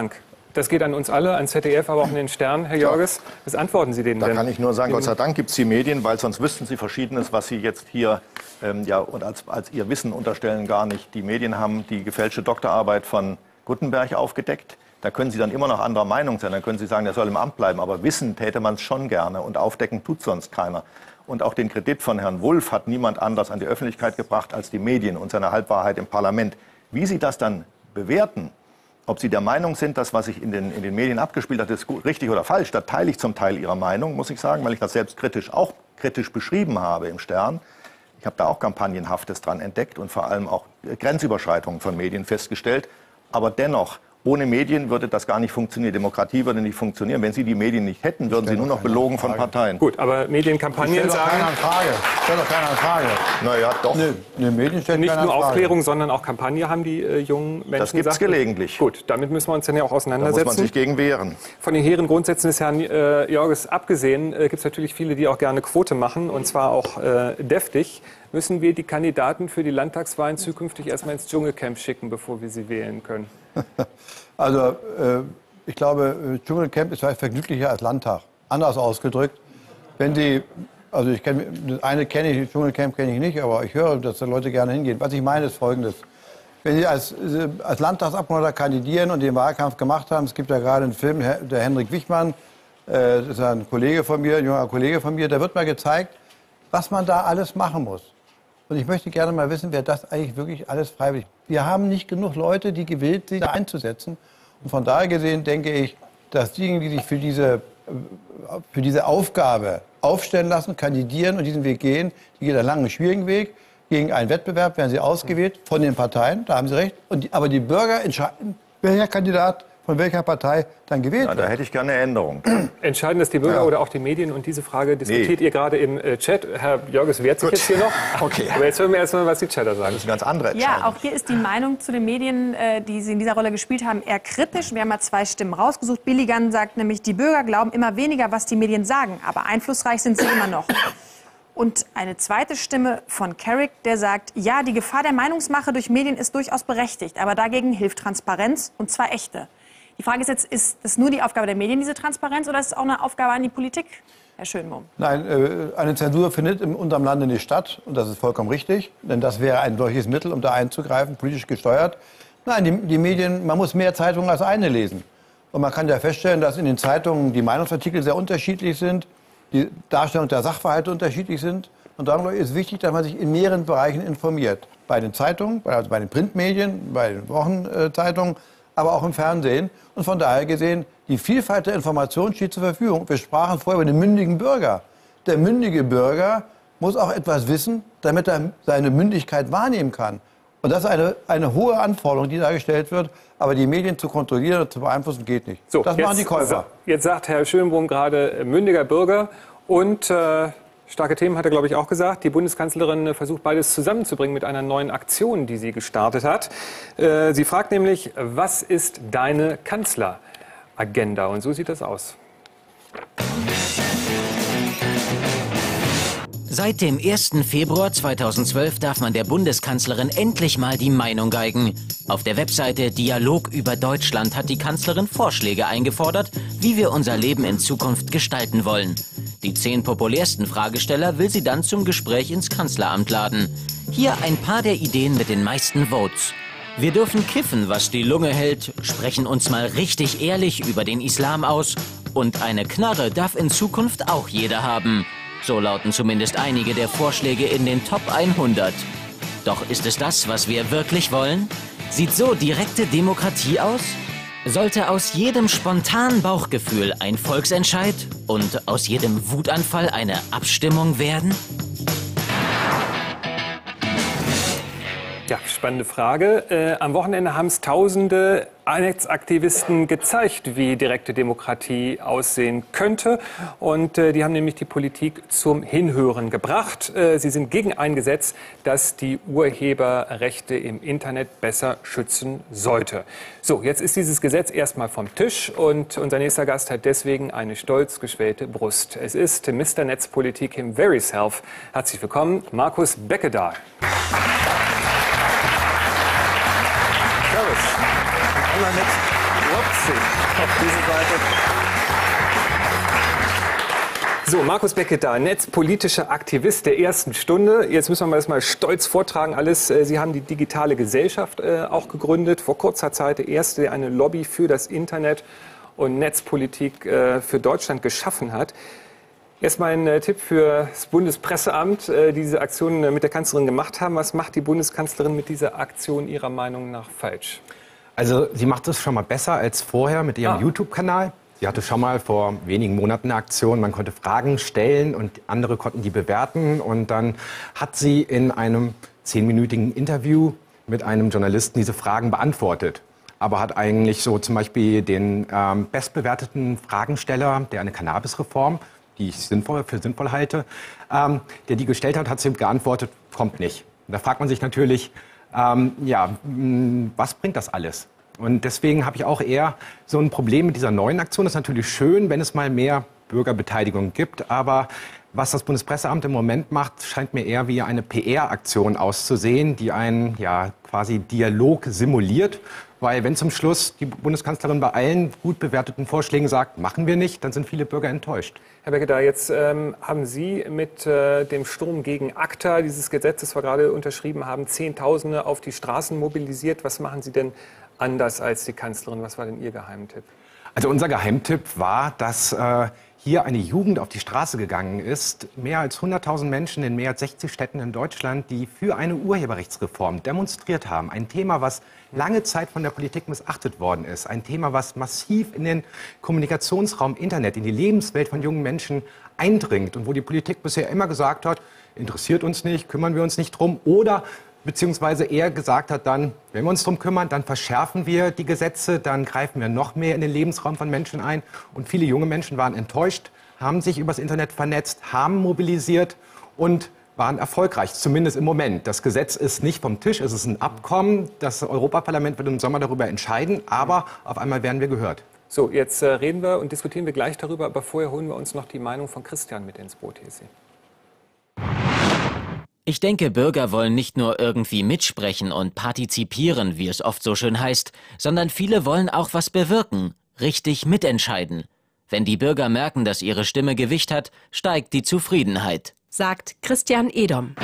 Das geht an uns alle, an ZDF, aber auch an den Stern, Herr Jorges. Was antworten Sie denen denn? Da kann ich nur sagen, Gott sei Dank gibt es die Medien, weil sonst wüssten Sie Verschiedenes, was Sie jetzt hier und als Ihr Wissen unterstellen gar nicht. Die Medien haben die gefälschte Doktorarbeit von Gutenberg aufgedeckt. Da können Sie dann immer noch anderer Meinung sein. Dann können Sie sagen, der soll im Amt bleiben. Aber wissen täte man es schon gerne. Und aufdecken tut sonst keiner. Und auch den Kredit von Herrn Wulff hat niemand anders an die Öffentlichkeit gebracht als die Medien und seine Halbwahrheit im Parlament. Wie Sie das dann bewerten, ob Sie der Meinung sind, dass was sich in den Medien abgespielt hat, ist richtig oder falsch, da teile ich zum Teil Ihrer Meinung, muss ich sagen, weil ich das selbst kritisch beschrieben habe im Stern. Ich habe da auch Kampagnenhaftes dran entdeckt und vor allem auch Grenzüberschreitungen von Medien festgestellt. Aber dennoch, ohne Medien würde das gar nicht funktionieren. Demokratie würde nicht funktionieren. Wenn Sie die Medien nicht hätten, würden Sie nur noch belogen von Parteien. Gut, aber Medienkampagnen sagen... Stellt doch keiner in Frage. Naja, doch. Nee, Medien stellen nicht keiner nur in Frage. Aufklärung, sondern auch Kampagne haben die jungen Menschen Das gibt es gelegentlich. Gut, damit müssen wir uns dann ja auch Da auseinandersetzen. muss man sich gegen wehren. Von den hehren Grundsätzen des Herrn Jorges abgesehen, gibt es natürlich viele, die auch gerne Quote machen, und zwar auch deftig. Müssen wir die Kandidaten für die Landtagswahlen zukünftig erstmal ins Dschungelcamp schicken, bevor wir sie wählen können? Also, ich glaube, Dschungelcamp ist vielleicht vergnüglicher als Landtag. Anders ausgedrückt, wenn Sie, also das eine kenne ich, Dschungelcamp kenne ich nicht, aber ich höre, dass da Leute gerne hingehen. Was ich meine, ist Folgendes. Wenn Sie als Landtagsabgeordneter kandidieren und den Wahlkampf gemacht haben, es gibt ja gerade einen Film, der Henrik Wichmann, das ist ein Kollege von mir, ein junger Kollege von mir, da wird mal gezeigt, was man da alles machen muss. Und ich möchte gerne mal wissen, wer das eigentlich wirklich alles freiwillig. Wir haben nicht genug Leute, die gewillt sind, sich da einzusetzen. Und von daher gesehen denke ich, dass diejenigen, die sich für diese Aufgabe aufstellen lassen, kandidieren und diesen Weg gehen, die gehen einen langen, schwierigen Weg. Gegen einen Wettbewerb werden sie ausgewählt von den Parteien, da haben Sie recht. Aber die Bürger entscheiden, welcher Kandidat von welcher Partei dann gewählt wird. Da hätte ich gerne eine Änderung. Entscheiden das die Bürger oder auch die Medien? Und diese Frage diskutiert ihr gerade im Chat. Herr Jorges wehrt sich jetzt hier noch. Okay. Aber jetzt hören wir erst mal, was die Chatter sagen. Das ist eine ganz andere Entscheidung. Ja, auch hier ist die Meinung zu den Medien, die Sie in dieser Rolle gespielt haben, eher kritisch. Wir haben mal 2 Stimmen rausgesucht. Billigan sagt nämlich, die Bürger glauben immer weniger, was die Medien sagen. Aber einflussreich sind sie immer noch. Und eine zweite Stimme von Carrick, der sagt, ja, die Gefahr der Meinungsmache durch Medien ist durchaus berechtigt. Aber dagegen hilft Transparenz, und zwar echte. Die Frage ist jetzt, ist das nur die Aufgabe der Medien, diese Transparenz, oder ist es auch eine Aufgabe an die Politik, Herr Schönbohm? Nein, eine Zensur findet in unserem Lande nicht statt. Und das ist vollkommen richtig. Denn das wäre ein solches Mittel, um da einzugreifen, politisch gesteuert. Nein, die Medien, man muss mehr Zeitungen als eine lesen. Und man kann ja feststellen, dass in den Zeitungen die Meinungsartikel sehr unterschiedlich sind, die Darstellung der Sachverhalte unterschiedlich sind. Und darum ist es wichtig, dass man sich in mehreren Bereichen informiert. Bei den Zeitungen, also bei den Printmedien, bei den Wochenzeitungen, aber auch im Fernsehen. Und von daher gesehen, die Vielfalt der Informationen steht zur Verfügung. Wir sprachen vorher über den mündigen Bürger. Der mündige Bürger muss auch etwas wissen, damit er seine Mündigkeit wahrnehmen kann. Und das ist eine hohe Anforderung, die da gestellt wird. Aber die Medien zu kontrollieren und zu beeinflussen geht nicht. So, das machen die Käufer. Jetzt sagt Herr Schönbohm gerade mündiger Bürger und starke Themen hat er, glaube ich, auch gesagt. Die Bundeskanzlerin versucht beides zusammenzubringen mit einer neuen Aktion, die sie gestartet hat. Sie fragt nämlich, was ist deine Kanzleragenda? Und so sieht das aus. Seit dem 1. Februar 2012 darf man der Bundeskanzlerin endlich mal die Meinung geigen. Auf der Webseite Dialog über Deutschland hat die Kanzlerin Vorschläge eingefordert, wie wir unser Leben in Zukunft gestalten wollen. Die 10 populärsten Fragesteller will sie dann zum Gespräch ins Kanzleramt laden. Hier ein paar der Ideen mit den meisten Votes. Wir dürfen kiffen, was die Lunge hält, sprechen uns mal richtig ehrlich über den Islam aus und eine Knarre darf in Zukunft auch jeder haben. So lauten zumindest einige der Vorschläge in den Top 100. Doch ist es das, was wir wirklich wollen? Sieht so direkte Demokratie aus? Sollte aus jedem spontanen Bauchgefühl ein Volksentscheid und aus jedem Wutanfall eine Abstimmung werden? Ja, spannende Frage. Am Wochenende haben es tausende Netzaktivisten gezeigt, wie direkte Demokratie aussehen könnte. Und die haben nämlich die Politik zum Hinhören gebracht. Sie sind gegen ein Gesetz, das die Urheberrechte im Internet besser schützen sollte. So, jetzt ist dieses Gesetz erstmal vom Tisch und unser nächster Gast hat deswegen eine stolz geschwellte Brust. Es ist Mr. Netzpolitik im Very Self. Herzlich willkommen, Markus Beckedahl. auf diese Seite. So, Markus Beckedahl, netzpolitischer Aktivist der ersten Stunde. Jetzt müssen wir das mal stolz vortragen alles. Sie haben die digitale Gesellschaft auch gegründet. Vor kurzer Zeit der erste, der eine Lobby für das Internet und Netzpolitik für Deutschland geschaffen hat. Erstmal ein Tipp für das Bundespresseamt, die diese Aktion mit der Kanzlerin gemacht haben. Was macht die Bundeskanzlerin mit dieser Aktion Ihrer Meinung nach falsch? Also sie macht es schon mal besser als vorher mit ihrem YouTube-Kanal. Sie hatte schon mal vor wenigen Monaten eine Aktion, man konnte Fragen stellen und andere konnten die bewerten. Und dann hat sie in einem 10-minütigen Interview mit einem Journalisten diese Fragen beantwortet. Aber hat eigentlich so zum Beispiel den bestbewerteten Fragensteller, der eine Cannabis-Reform, die ich für sinnvoll halte, der die gestellt hat, hat sie geantwortet, kommt nicht. Und da fragt man sich natürlich, was bringt das alles? Und deswegen habe ich auch eher so ein Problem mit dieser neuen Aktion. Das ist natürlich schön, wenn es mal mehr Bürgerbeteiligung gibt. Aber was das Bundespresseamt im Moment macht, scheint mir eher wie eine PR-Aktion auszusehen, die einen quasi Dialog simuliert. Weil wenn zum Schluss die Bundeskanzlerin bei allen gut bewerteten Vorschlägen sagt, machen wir nicht, dann sind viele Bürger enttäuscht. Herr Beckedahl, jetzt haben Sie mit dem Sturm gegen ACTA, dieses Gesetz, das wir gerade unterschrieben haben, Zehntausende auf die Straßen mobilisiert. Was machen Sie denn anders als die Kanzlerin? Was war denn Ihr Geheimtipp? Also unser Geheimtipp war, dass hier eine Jugend auf die Straße gegangen ist. Mehr als 100.000 Menschen in mehr als 60 Städten in Deutschland, die für eine Urheberrechtsreform demonstriert haben. Ein Thema, was lange Zeit von der Politik missachtet worden ist. Ein Thema, was massiv in den Kommunikationsraum Internet, in die Lebenswelt von jungen Menschen eindringt. Und wo die Politik bisher immer gesagt hat, interessiert uns nicht, kümmern wir uns nicht drum. Oder beziehungsweise eher gesagt hat dann, wenn wir uns darum kümmern, dann verschärfen wir die Gesetze, dann greifen wir noch mehr in den Lebensraum von Menschen ein. Und viele junge Menschen waren enttäuscht, haben sich übers Internet vernetzt, haben mobilisiert und waren erfolgreich, zumindest im Moment. Das Gesetz ist nicht vom Tisch, es ist ein Abkommen. Das Europaparlament wird im Sommer darüber entscheiden, aber auf einmal werden wir gehört. So, jetzt reden wir und diskutieren wir gleich darüber, aber vorher holen wir uns noch die Meinung von Christian mit ins Boot. Hier ist sie. Ich denke, Bürger wollen nicht nur irgendwie mitsprechen und partizipieren, wie es oft so schön heißt, sondern viele wollen auch was bewirken, richtig mitentscheiden. Wenn die Bürger merken, dass ihre Stimme Gewicht hat, steigt die Zufriedenheit, sagt Christian Edom.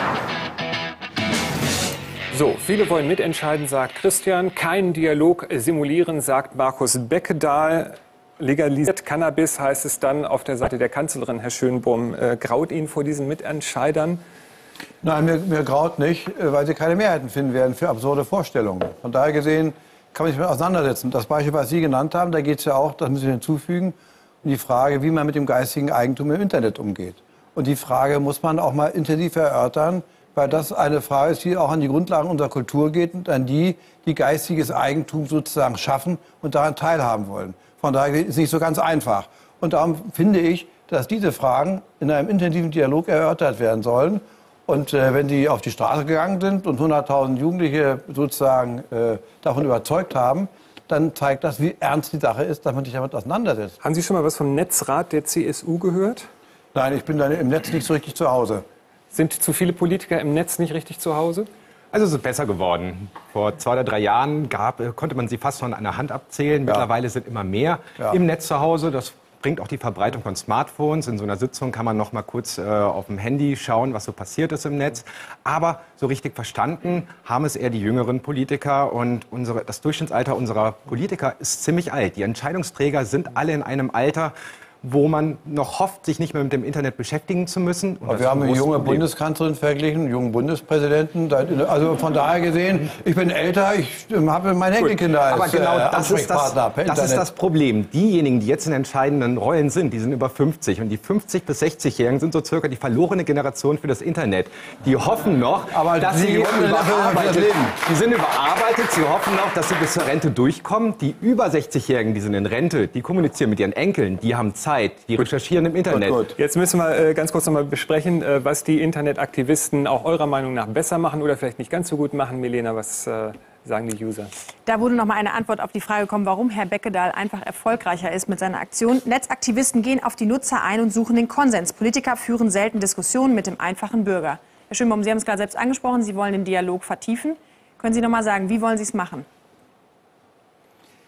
So, viele wollen mitentscheiden, sagt Christian. Keinen Dialog simulieren, sagt Markus Beckedahl. Legalisiert Cannabis, heißt es dann auf der Seite der Kanzlerin, Herr Schönbohm. Graut Ihnen vor diesen Mitentscheidern? Nein, mir graut nicht, weil sie keine Mehrheiten finden werden für absurde Vorstellungen. Von daher gesehen kann man sich mit auseinandersetzen. Das Beispiel, was Sie genannt haben, da geht es ja auch, das müssen wir hinzufügen, um die Frage, wie man mit dem geistigen Eigentum im Internet umgeht. Und die Frage muss man auch mal intensiv erörtern, weil das eine Frage ist, die auch an die Grundlagen unserer Kultur geht und an die, die geistiges Eigentum sozusagen schaffen und daran teilhaben wollen. Von daher ist es nicht so ganz einfach. Und darum finde ich, dass diese Fragen in einem intensiven Dialog erörtert werden sollen. Und wenn die auf die Straße gegangen sind und 100.000 Jugendliche sozusagen davon überzeugt haben, dann zeigt das, wie ernst die Sache ist, dass man sich damit auseinandersetzt. Haben Sie schon mal was vom Netzrat der CSU gehört? Nein, ich bin da im Netz nicht so richtig zu Hause. Sind zu viele Politiker im Netz nicht richtig zu Hause? Also es ist besser geworden. Vor 2 oder 3 Jahren konnte man sie fast von einer Hand abzählen. Mittlerweile sind immer mehr im Netz zu Hause. Das bringt auch die Verbreitung von Smartphones. In so einer Sitzung kann man noch mal kurz auf dem Handy schauen, was so passiert ist im Netz. Aber so richtig verstanden haben es eher die jüngeren Politiker. Und das Durchschnittsalter unserer Politiker ist ziemlich alt. Die Entscheidungsträger sind alle in einem Alter, wo man noch hofft, sich nicht mehr mit dem Internet beschäftigen zu müssen. Aber wir haben eine junge Bundeskanzlerin verglichen, einen jungen Bundespräsidenten. Also von daher gesehen, ich bin älter, ich habe meine Enkelkinder als Aber genau Ansprechpartner. Das ist das Problem. Diejenigen, die jetzt in entscheidenden Rollen sind, die sind über 50. Und die 50- bis 60-Jährigen sind so circa die verlorene Generation für das Internet. Die hoffen noch, dass sie überarbeitet. Die sind überarbeitet. Sie hoffen noch, dass sie bis zur Rente durchkommen. Die über 60-Jährigen, die sind in Rente, die kommunizieren mit ihren Enkeln, die haben Zeit, die recherchieren im Internet. Gut. Jetzt müssen wir ganz kurz noch mal besprechen, was die Internetaktivisten auch eurer Meinung nach besser machen oder vielleicht nicht ganz so gut machen. Milena, was sagen die User? Da wurde noch mal eine Antwort auf die Frage gekommen, warum Herr Beckedahl einfach erfolgreicher ist mit seiner Aktion. Netzaktivisten gehen auf die Nutzer ein und suchen den Konsens. Politiker führen selten Diskussionen mit dem einfachen Bürger. Herr Schönbohm, Sie haben es gerade selbst angesprochen, Sie wollen den Dialog vertiefen. Können Sie noch mal sagen, wie wollen Sie es machen?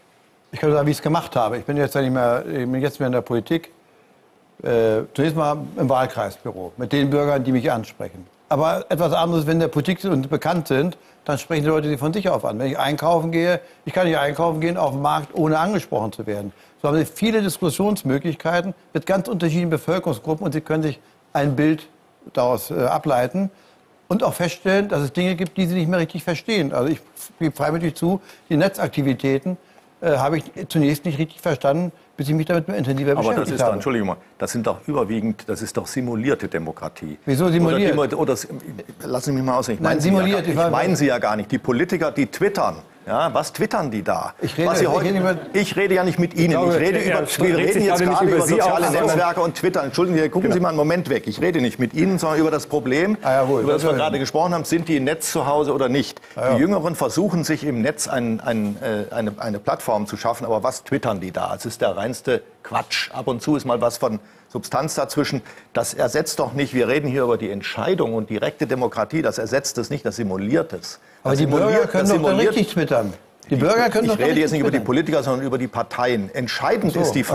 Ich kann nur sagen, wie ich es gemacht habe. Ich bin jetzt ja nicht mehr, ich bin jetzt mehr in der Politik. Zunächst mal im Wahlkreisbüro mit den Bürgern, die mich ansprechen. Aber etwas anderes, wenn in der Politik sind und bekannt sind, dann sprechen die Leute sie von sich auf an. Wenn ich einkaufen gehe, ich kann nicht einkaufen gehen auf dem Markt, ohne angesprochen zu werden. So haben sie viele Diskussionsmöglichkeiten mit ganz unterschiedlichen Bevölkerungsgruppen und sie können sich ein Bild daraus ableiten und auch feststellen, dass es Dinge gibt, die sie nicht mehr richtig verstehen. Also ich gebe freiwillig zu, die Netzaktivitäten habe ich zunächst nicht richtig verstanden, bis ich mich damit intensiver beschäftigt habe. Aber das ist doch, Entschuldigung mal, das sind doch überwiegend, das ist doch simulierte Demokratie. Wieso simuliert? Lassen Sie mich mal ausreden. Nein, simuliert. Ich meine Sie ja gar nicht. Die Politiker, die twittern. Ja, was twittern die da? Ich rede ja nicht mit Ihnen. Wir reden jetzt gerade über soziale Netzwerke und Twitter. Entschuldigen Sie, gucken Sie mal einen Moment weg. Ich rede nicht mit Ihnen, sondern über das Problem, über das wir gerade gesprochen haben. Sind die im Netz zu Hause oder nicht? Die Jüngeren versuchen sich im Netz eine Plattform zu schaffen. Aber was twittern die da? Es ist der reinste Quatsch. Ab und zu ist mal was von Substanz dazwischen. Das ersetzt doch nicht, wir reden hier über die Entscheidung und direkte Demokratie, das ersetzt es nicht, das simuliert es. Aber die Bürger können doch dann richtig twittern. Die Bürger können doch Ich rede jetzt nicht über die Politiker, sondern über die Parteien. Entscheidend ist die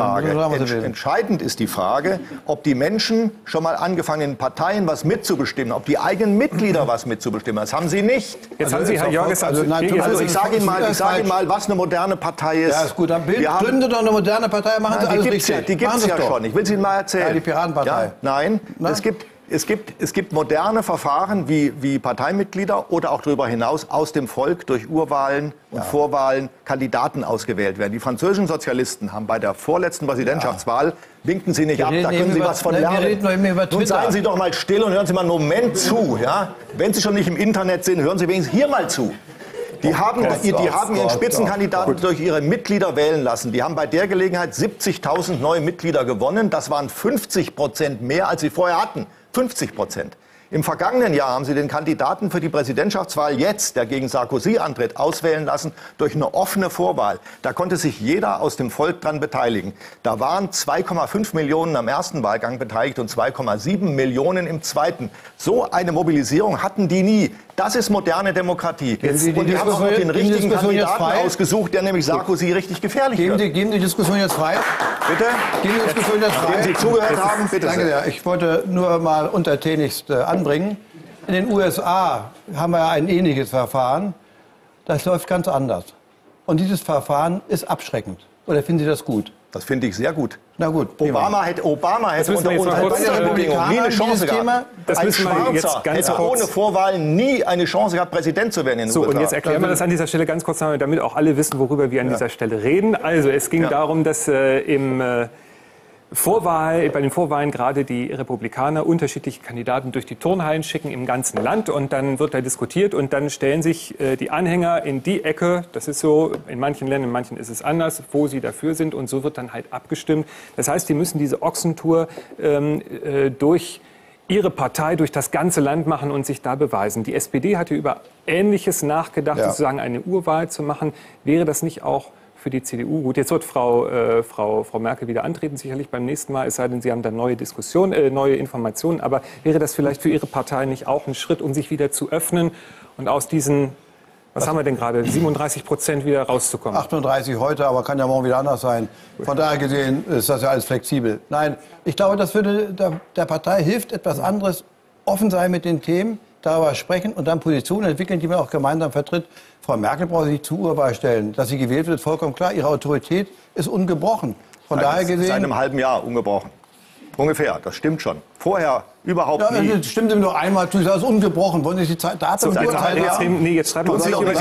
Frage, ob die Menschen schon mal angefangen in Parteien was mitzubestimmen, ob die eigenen Mitglieder was mitzubestimmen. Das haben sie nicht. Jetzt haben Sie, Herr Jörges, ich sage Ihnen mal, was eine moderne Partei ist. Ja, ist gut. Dann gründet doch eine moderne Partei, machen Sie alles richtig. Die gibt es ja schon. Ich will es Ihnen mal erzählen. Ja, die Piratenpartei. Ja? Nein, es gibt moderne Verfahren, wie Parteimitglieder oder auch darüber hinaus aus dem Volk durch Urwahlen und Vorwahlen Kandidaten ausgewählt werden. Die französischen Sozialisten haben bei der vorletzten Präsidentschaftswahl, winken Sie nicht ab, da können Sie was von lernen. Nun seien Sie doch mal still und hören Sie mal einen Moment zu. Ja? Wenn Sie schon nicht im Internet sind, hören Sie wenigstens hier mal zu. Die haben ihren Spitzenkandidaten durch ihre Mitglieder wählen lassen. Die haben bei der Gelegenheit 70.000 neue Mitglieder gewonnen. Das waren 50% mehr, als sie vorher hatten. 50%. Im vergangenen Jahr haben sie den Kandidaten für die Präsidentschaftswahl jetzt, der gegen Sarkozy antritt, auswählen lassen durch eine offene Vorwahl. Da konnte sich jeder aus dem Volk dran beteiligen. Da waren 2,5 Millionen am ersten Wahlgang beteiligt und 2,7 Millionen im zweiten. So eine Mobilisierung hatten die nie. Das ist moderne Demokratie. Und die haben auch noch den richtigen Kandidaten ausgesucht, der nämlich Sarkozy richtig gefährlich wird. Geben die Diskussion jetzt frei? Bitte? Geben die Diskussion jetzt frei? Wenn Sie zugehört haben, bitte. Danke sehr. Ich wollte nur mal untertänigst anbringen. In den USA haben wir ein ähnliches Verfahren. Das läuft ganz anders. Und dieses Verfahren ist abschreckend. Oder finden Sie das gut? Das finde ich sehr gut. Na gut. Obama hätte unter unseren Bedingungen nie eine Chance gehabt. Ein Schwarzer hätte ohne Vorwahlen nie eine Chance gehabt, Präsident zu werden in den USA. Und jetzt erklären wir das an dieser Stelle ganz kurz, damit auch alle wissen, worüber wir an dieser Stelle reden. Also es ging darum, dass bei den Vorwahlen gerade die Republikaner unterschiedliche Kandidaten durch die Turnhallen schicken im ganzen Land und dann wird da diskutiert und dann stellen sich die Anhänger in die Ecke, das ist so, in manchen Ländern, in manchen ist es anders, wo sie dafür sind und so wird dann halt abgestimmt. Das heißt, die müssen diese Ochsentour durch ihre Partei, durch das ganze Land machen und sich da beweisen. Die SPD hatte über Ähnliches nachgedacht, sozusagen eine Urwahl zu machen. Wäre das nicht auch für die CDU? Gut, jetzt wird Frau Merkel wieder antreten, sicherlich beim nächsten Mal, es sei denn, Sie haben dann neue Informationen. Aber wäre das vielleicht für Ihre Partei nicht auch ein Schritt, um sich wieder zu öffnen und aus diesen, was haben wir denn gerade, 37% wieder rauszukommen? 38 heute, aber kann ja morgen wieder anders sein. Von daher gesehen ist das ja alles flexibel. Nein, ich glaube, das würde der Partei hilft, etwas anderes, offen sein mit den Themen, darüber sprechen und dann Positionen entwickeln, die man auch gemeinsam vertritt. Frau Merkel braucht sich nicht zur Urwahl stellen. Dass sie gewählt wird, vollkommen klar. Ihre Autorität ist ungebrochen. Von daher gesehen... Seit einem halben Jahr ungebrochen. Ungefähr, das stimmt schon. Vorher überhaupt nie. Das stimmt ihm nur einmal zu. Das ist ungebrochen. Wollen Sie die Daten urteilen? Nee, jetzt schreiben wir uns nicht über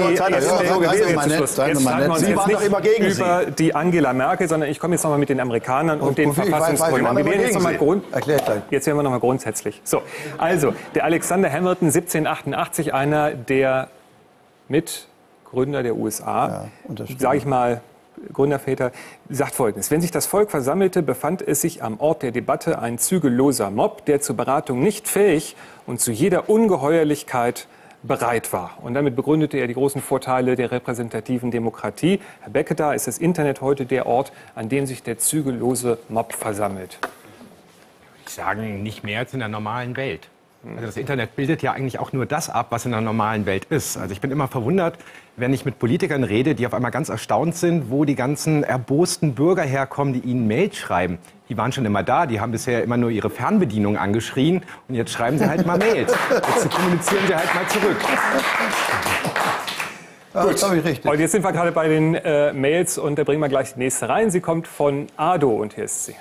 die Angela Merkel, sondern ich komme jetzt noch mal mit den Amerikanern und den Verfassungsgründern. Jetzt werden wir noch mal grundsätzlich. So, also, der Alexander Hamilton, 1788, einer der Mitgründer der USA, sage ich mal, Gründerväter, sagt Folgendes: Wenn sich das Volk versammelte, befand es sich am Ort der Debatte ein zügelloser Mob, der zur Beratung nicht fähig und zu jeder Ungeheuerlichkeit bereit war. Und damit begründete er die großen Vorteile der repräsentativen Demokratie. Herr Beckeda, ist das Internet heute der Ort, an dem sich der zügellose Mob versammelt? Ich sage nicht mehr als in der normalen Welt. Also das Internet bildet ja eigentlich auch nur das ab, was in der normalen Welt ist. Also ich bin immer verwundert, wenn ich mit Politikern rede, die auf einmal ganz erstaunt sind, wo die ganzen erbosten Bürger herkommen, die ihnen Mails schreiben. Die waren schon immer da, die haben bisher immer nur ihre Fernbedienung angeschrien und jetzt schreiben sie halt mal Mails. Jetzt kommunizieren sie halt mal zurück. Ja, das ist richtig. Und jetzt sind wir gerade bei den Mails und da bringen wir gleich die nächste rein. Sie kommt von Ado und hier ist sie.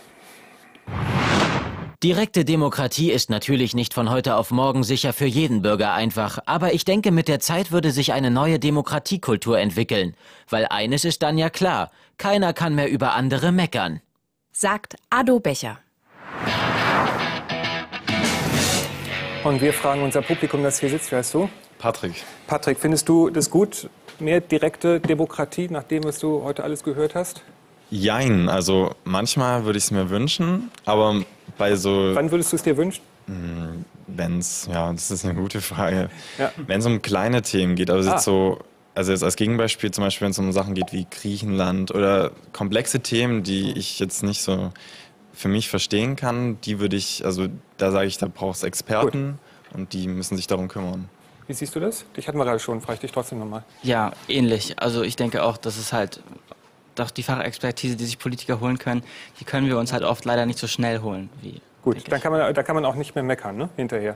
Direkte Demokratie ist natürlich nicht von heute auf morgen sicher für jeden Bürger einfach, aber ich denke, mit der Zeit würde sich eine neue Demokratiekultur entwickeln. Weil eines ist dann ja klar, keiner kann mehr über andere meckern. Sagt Ado Becher. Und wir fragen unser Publikum, das hier sitzt, wer heißt du? Patrick. Patrick, findest du das gut, mehr direkte Demokratie, nach dem, was du heute alles gehört hast? Jein, also manchmal würde ich es mir wünschen, aber bei so... Wann würdest du es dir wünschen? Wenn's, ja, das ist eine gute Frage. Ja. Wenn es um kleine Themen geht, also jetzt so, also jetzt als Gegenbeispiel zum Beispiel, wenn es um Sachen geht wie Griechenland oder komplexe Themen, die ich jetzt nicht so für mich verstehen kann, die würde ich, also da sage ich, da braucht es Experten und die müssen sich darum kümmern. Wie siehst du das? Dich hatten wir gerade schon, frage ich dich trotzdem nochmal. Ja, ähnlich. Also ich denke auch, dass es halt doch die Fachexpertise, die sich Politiker holen können, die können wir uns halt oft leider nicht so schnell holen. Wie gut, da kann man auch nicht mehr meckern, ne? Hinterher.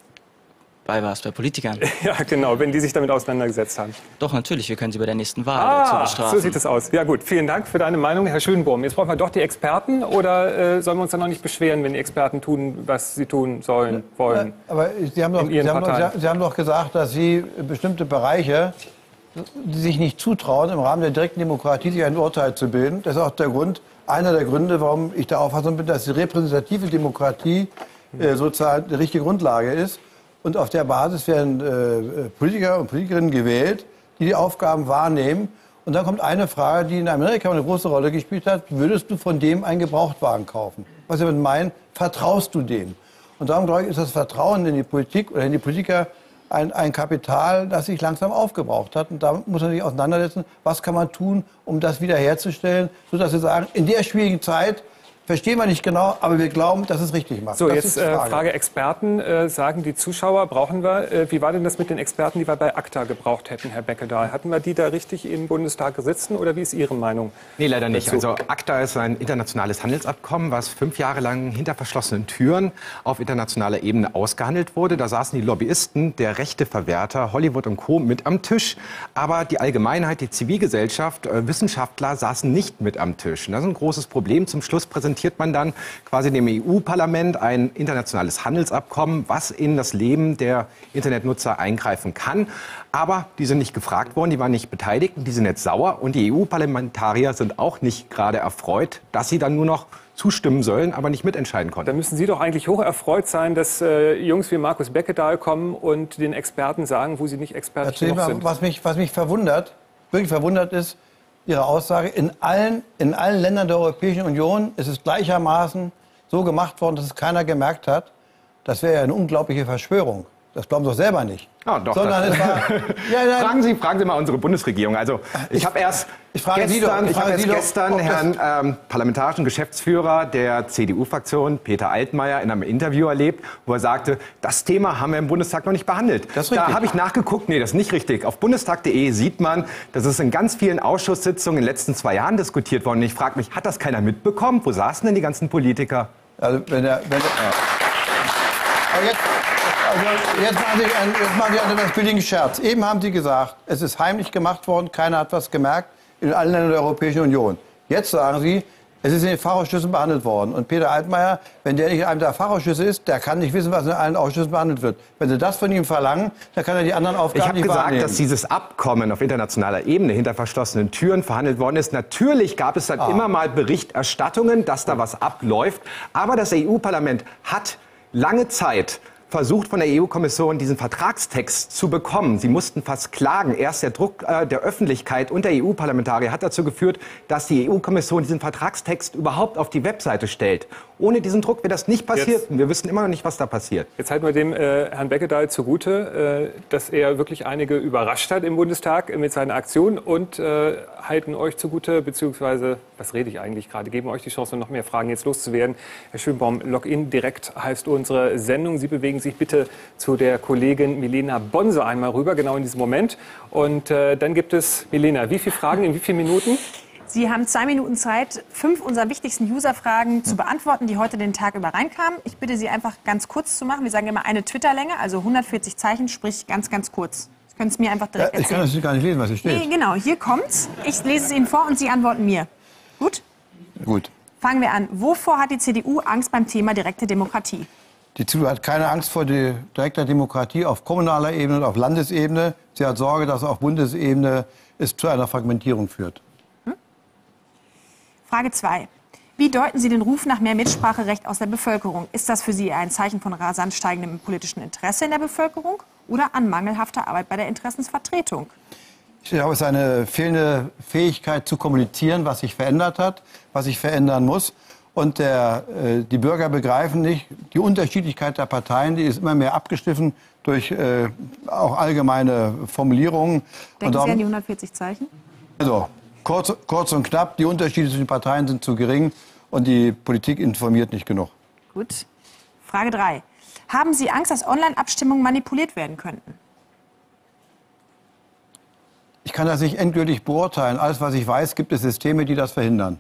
Bei was? Bei Politikern? Ja, genau, wenn die sich damit auseinandergesetzt haben. Doch, natürlich, wir können sie bei der nächsten Wahl dazu bestrafen. So sieht es aus. Ja gut, vielen Dank für deine Meinung, Herr Schönbohm. Jetzt brauchen wir doch die Experten oder sollen wir uns dann noch nicht beschweren, wenn die Experten tun, was sie tun sollen, wollen? Aber Sie haben doch gesagt, dass Sie bestimmte Bereiche, die sich nicht zutrauen, im Rahmen der direkten Demokratie sich ein Urteil zu bilden. Das ist auch einer der Gründe, warum ich der Auffassung bin, dass die repräsentative Demokratie sozusagen die richtige Grundlage ist. Und auf der Basis werden Politiker und Politikerinnen gewählt, die die Aufgaben wahrnehmen. Und dann kommt eine Frage, die in Amerika eine große Rolle gespielt hat. Würdest du von dem einen Gebrauchtwagen kaufen? Was ich damit meine, vertraust du dem? Und darum, glaube ich, ist das Vertrauen in die Politik oder in die Politiker ein Kapital, das sich langsam aufgebraucht hat. Und da muss man sich auseinandersetzen, was kann man tun, um das wiederherzustellen, sodass wir sagen, in der schwierigen Zeit verstehen wir nicht genau, aber wir glauben, dass es richtig macht. So, jetzt Frage Experten. Sagen die Zuschauer, brauchen wir, wie war denn das mit den Experten, die wir bei ACTA gebraucht hätten, Herr Beckedahl? Hatten wir die da richtig im Bundestag sitzen oder wie ist Ihre Meinung? Nee, leider nicht. dazu? Also ACTA ist ein internationales Handelsabkommen, was 5 Jahre lang hinter verschlossenen Türen auf internationaler Ebene ausgehandelt wurde. Da saßen die Lobbyisten der Rechteverwerter, Hollywood und Co. mit am Tisch. Aber die Allgemeinheit, die Zivilgesellschaft, Wissenschaftler saßen nicht mit am Tisch. Und das ist ein großes Problem. Zum Schluss präsentiert man dann quasi dem EU-Parlament ein internationales Handelsabkommen, was in das Leben der Internetnutzer eingreifen kann. Aber die sind nicht gefragt worden, die waren nicht beteiligt, die sind jetzt sauer. Und die EU-Parlamentarier sind auch nicht gerade erfreut, dass sie dann nur noch zustimmen sollen, aber nicht mitentscheiden konnten. Da müssen Sie doch eigentlich hoch erfreut sein, dass Jungs wie Markus Beckedahl kommen und den Experten sagen, wo sie nicht Experten sind. Was mich verwundert, wirklich verwundert ist, Ihre Aussage, in allen Ländern der Europäischen Union ist es gleichermaßen so gemacht worden, dass es keiner gemerkt hat. Das wäre ja eine unglaubliche Verschwörung. Das glauben Sie doch selber nicht. Ja, doch. Sondern es war, fragen Sie mal unsere Bundesregierung. Also ich habe erst gestern Herrn parlamentarischen Geschäftsführer der CDU-Fraktion, Peter Altmaier, in einem Interview erlebt, wo er sagte, das Thema haben wir im Bundestag noch nicht behandelt. Da habe ich nachgeguckt, nee, das ist nicht richtig. Auf bundestag.de sieht man, dass es in ganz vielen Ausschusssitzungen in den letzten 2 Jahren diskutiert worden. Und ich frage mich, hat das keiner mitbekommen? Wo saßen denn die ganzen Politiker? Also jetzt machen Sie einen billigen Scherz. Eben haben Sie gesagt, es ist heimlich gemacht worden, keiner hat was gemerkt in allen Ländern der Europäischen Union. Jetzt sagen Sie, es ist in den Fachausschüssen behandelt worden. Und Peter Altmaier, wenn der nicht in einem der Fachausschüsse ist, der kann nicht wissen, was in allen Ausschüssen behandelt wird. Wenn Sie das von ihm verlangen, dann kann er die anderen Aufgaben nicht wahrnehmen. Ich habe gesagt, dass dieses Abkommen auf internationaler Ebene hinter verschlossenen Türen verhandelt worden ist. Natürlich gab es dann immer mal Berichterstattungen, dass da was abläuft. Aber das EU-Parlament hat lange Zeit versucht, von der EU-Kommission diesen Vertragstext zu bekommen. Sie mussten fast klagen. Erst der Druck der Öffentlichkeit und der EU-Parlamentarier hat dazu geführt, dass die EU-Kommission diesen Vertragstext überhaupt auf die Webseite stellt. Ohne diesen Druck wäre das nicht passiert. Wir wissen immer noch nicht, was da passiert. Jetzt halten wir dem Herrn Beckedahl zugute, dass er wirklich einige überrascht hat im Bundestag mit seiner Aktion und halten euch zugute, beziehungsweise, was rede ich eigentlich gerade, geben euch die Chance, noch mehr Fragen jetzt loszuwerden. Herr Schönbaum, Login direkt heißt unsere Sendung. Sie bewegen sich bitte zu der Kollegin Milena Bonse einmal rüber, genau in diesem Moment. Und dann gibt es, Milena, wie viele Fragen in wie vielen Minuten? Sie haben 2 Minuten Zeit, 5 unserer wichtigsten User-Fragen zu beantworten, die heute den Tag über reinkamen. Ich bitte Sie einfach ganz kurz zu machen. Wir sagen immer eine Twitter-Länge, also 140 Zeichen, sprich ganz, ganz kurz. Sie können es mir einfach direkt erzählen. Ich kann das gar nicht lesen, was hier steht. Nee, genau, hier kommt's. Ich lese es Ihnen vor und Sie antworten mir. Gut? Gut. Fangen wir an. Wovor hat die CDU Angst beim Thema direkte Demokratie? Die CDU hat keine Angst vor direkter Demokratie auf kommunaler Ebene und auf Landesebene. Sie hat Sorge, dass auf Bundesebene es zu einer Fragmentierung führt. Frage 2. Wie deuten Sie den Ruf nach mehr Mitspracherecht aus der Bevölkerung? Ist das für Sie ein Zeichen von rasant steigendem politischen Interesse in der Bevölkerung oder an mangelhafter Arbeit bei der Interessensvertretung? Ich glaube, es ist eine fehlende Fähigkeit zu kommunizieren, was sich verändert hat, was sich verändern muss. Und die Bürger begreifen nicht die Unterschiedlichkeit der Parteien, die ist immer mehr abgeschliffen durch auch allgemeine Formulierungen. Denken Sie an die 140 Zeichen? Also, kurz und knapp, die Unterschiede zwischen den Parteien sind zu gering und die Politik informiert nicht genug. Gut. Frage 3. Haben Sie Angst, dass Online-Abstimmungen manipuliert werden könnten? Ich kann das nicht endgültig beurteilen. Alles, was ich weiß, gibt es Systeme, die das verhindern.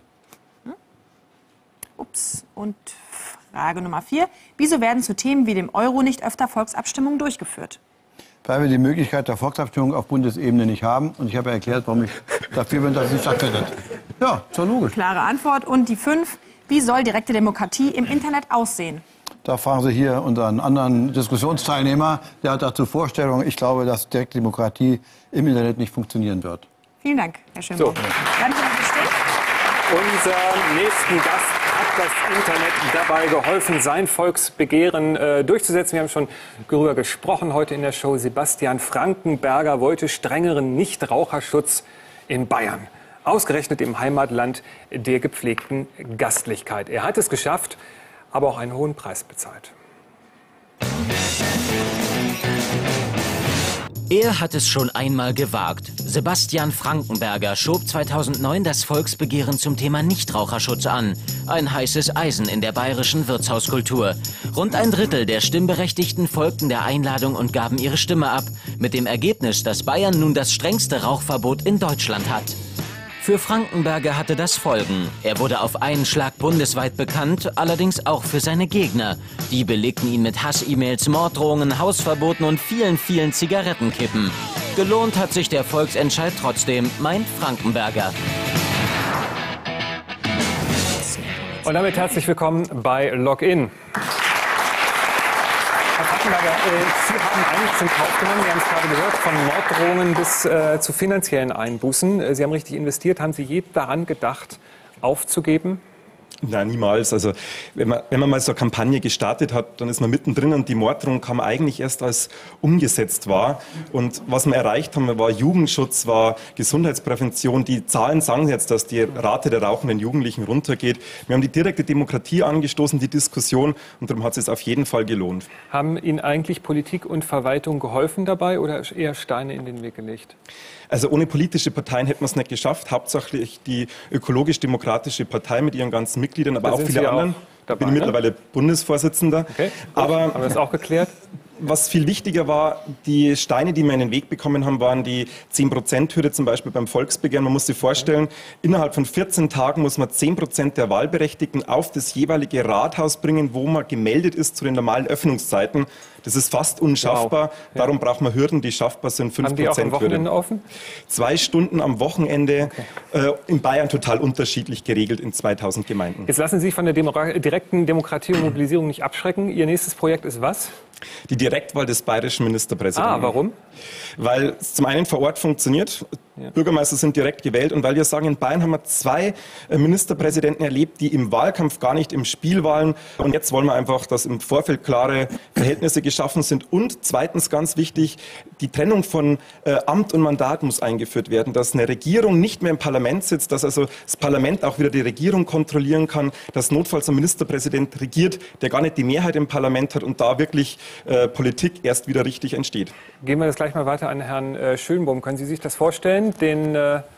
Ups. Und Frage Nummer 4. Wieso werden zu Themen wie dem Euro nicht öfter Volksabstimmungen durchgeführt? Weil wir die Möglichkeit der Volksabstimmung auf Bundesebene nicht haben. Und ich habe erklärt, warum ich dafür bin, dass es nicht stattfindet. Ja, so logisch. Klare Antwort. Und die 5. Wie soll direkte Demokratie im Internet aussehen? Da fragen Sie hier unseren anderen Diskussionsteilnehmer. Der hat dazu Vorstellungen. Ich glaube, dass direkte Demokratie im Internet nicht funktionieren wird. Vielen Dank, Herr Schönbaum. So. Bleiben Sie noch bestehen. Unser nächsten Gast hat das Internet dabei geholfen, sein Volksbegehren durchzusetzen. Wir haben schon darüber gesprochen heute in der Show. Sebastian Frankenberger wollte strengeren Nichtraucherschutz in Bayern. Ausgerechnet im Heimatland der gepflegten Gastlichkeit. Er hat es geschafft, aber auch einen hohen Preis bezahlt. Er hat es schon einmal gewagt. Sebastian Frankenberger schob 2009 das Volksbegehren zum Thema Nichtraucherschutz an. Ein heißes Eisen in der bayerischen Wirtshauskultur. Rund ein Drittel der Stimmberechtigten folgten der Einladung und gaben ihre Stimme ab. Mit dem Ergebnis, dass Bayern nun das strengste Rauchverbot in Deutschland hat. Für Frankenberger hatte das Folgen. Er wurde auf einen Schlag bundesweit bekannt, allerdings auch für seine Gegner. Die belegten ihn mit Hass-E-Mails, Morddrohungen, Hausverboten und vielen, vielen Zigarettenkippen. Gelohnt hat sich der Volksentscheid trotzdem, meint Frankenberger. Und damit herzlich willkommen bei Login. Herr Frankenberger, Sie haben einiges in Kauf genommen. Wir haben es gerade gehört, von Morddrohungen bis zu finanziellen Einbußen. Sie haben richtig investiert. Haben Sie je daran gedacht, aufzugeben? Nein, niemals. Also wenn man mal so eine Kampagne gestartet hat, dann ist man mittendrin und die Morddrohung kam eigentlich erst, als umgesetzt war. Und was wir erreicht haben, war Jugendschutz, war Gesundheitsprävention. Die Zahlen sagen jetzt, dass die Rate der rauchenden Jugendlichen runtergeht. Wir haben die direkte Demokratie angestoßen, die Diskussion, und darum hat es auf jeden Fall gelohnt. Haben Ihnen eigentlich Politik und Verwaltung geholfen dabei oder eher Steine in den Weg gelegt? Also ohne politische Parteien hätten wir es nicht geschafft. Hauptsächlich die ökologisch-demokratische Partei mit ihren ganzen Mitgliedern, aber auch viele anderen. Ich bin mittlerweile Bundesvorsitzender. Okay, aber haben wir das auch geklärt? Was viel wichtiger war, die Steine, die wir in den Weg bekommen haben, waren die 10%-Hürde zum Beispiel beim Volksbegehren. Man muss sich vorstellen, innerhalb von 14 Tagen muss man 10% der Wahlberechtigten auf das jeweilige Rathaus bringen, wo man gemeldet ist zu den normalen Öffnungszeiten. Das ist fast unschaffbar. Wow. Ja. Darum braucht man Hürden, die schaffbar sind. 5% Haben die auch am Wochenende offen? 2 Stunden am Wochenende. Okay. In Bayern total unterschiedlich geregelt in 2000 Gemeinden. Jetzt lassen Sie sich von der direkten Demokratie und Mobilisierung nicht abschrecken. Ihr nächstes Projekt ist was? Die Direktwahl des bayerischen Ministerpräsidenten. Warum? Weil es zum einen vor Ort funktioniert. Bürgermeister sind direkt gewählt. Und weil wir sagen, in Bayern haben wir 2 Ministerpräsidenten erlebt, die im Wahlkampf gar nicht im Spiel waren. Und jetzt wollen wir einfach, dass im Vorfeld klare Verhältnisse geschaffen sind. Und zweitens ganz wichtig, die Trennung von Amt und Mandat muss eingeführt werden, dass eine Regierung nicht mehr im Parlament sitzt, dass also das Parlament auch wieder die Regierung kontrollieren kann, dass notfalls ein Ministerpräsident regiert, der gar nicht die Mehrheit im Parlament hat und da wirklich Politik erst wieder richtig entsteht. Gehen wir das gleich mal weiter an Herrn Schönbohm. Können Sie sich das vorstellen, den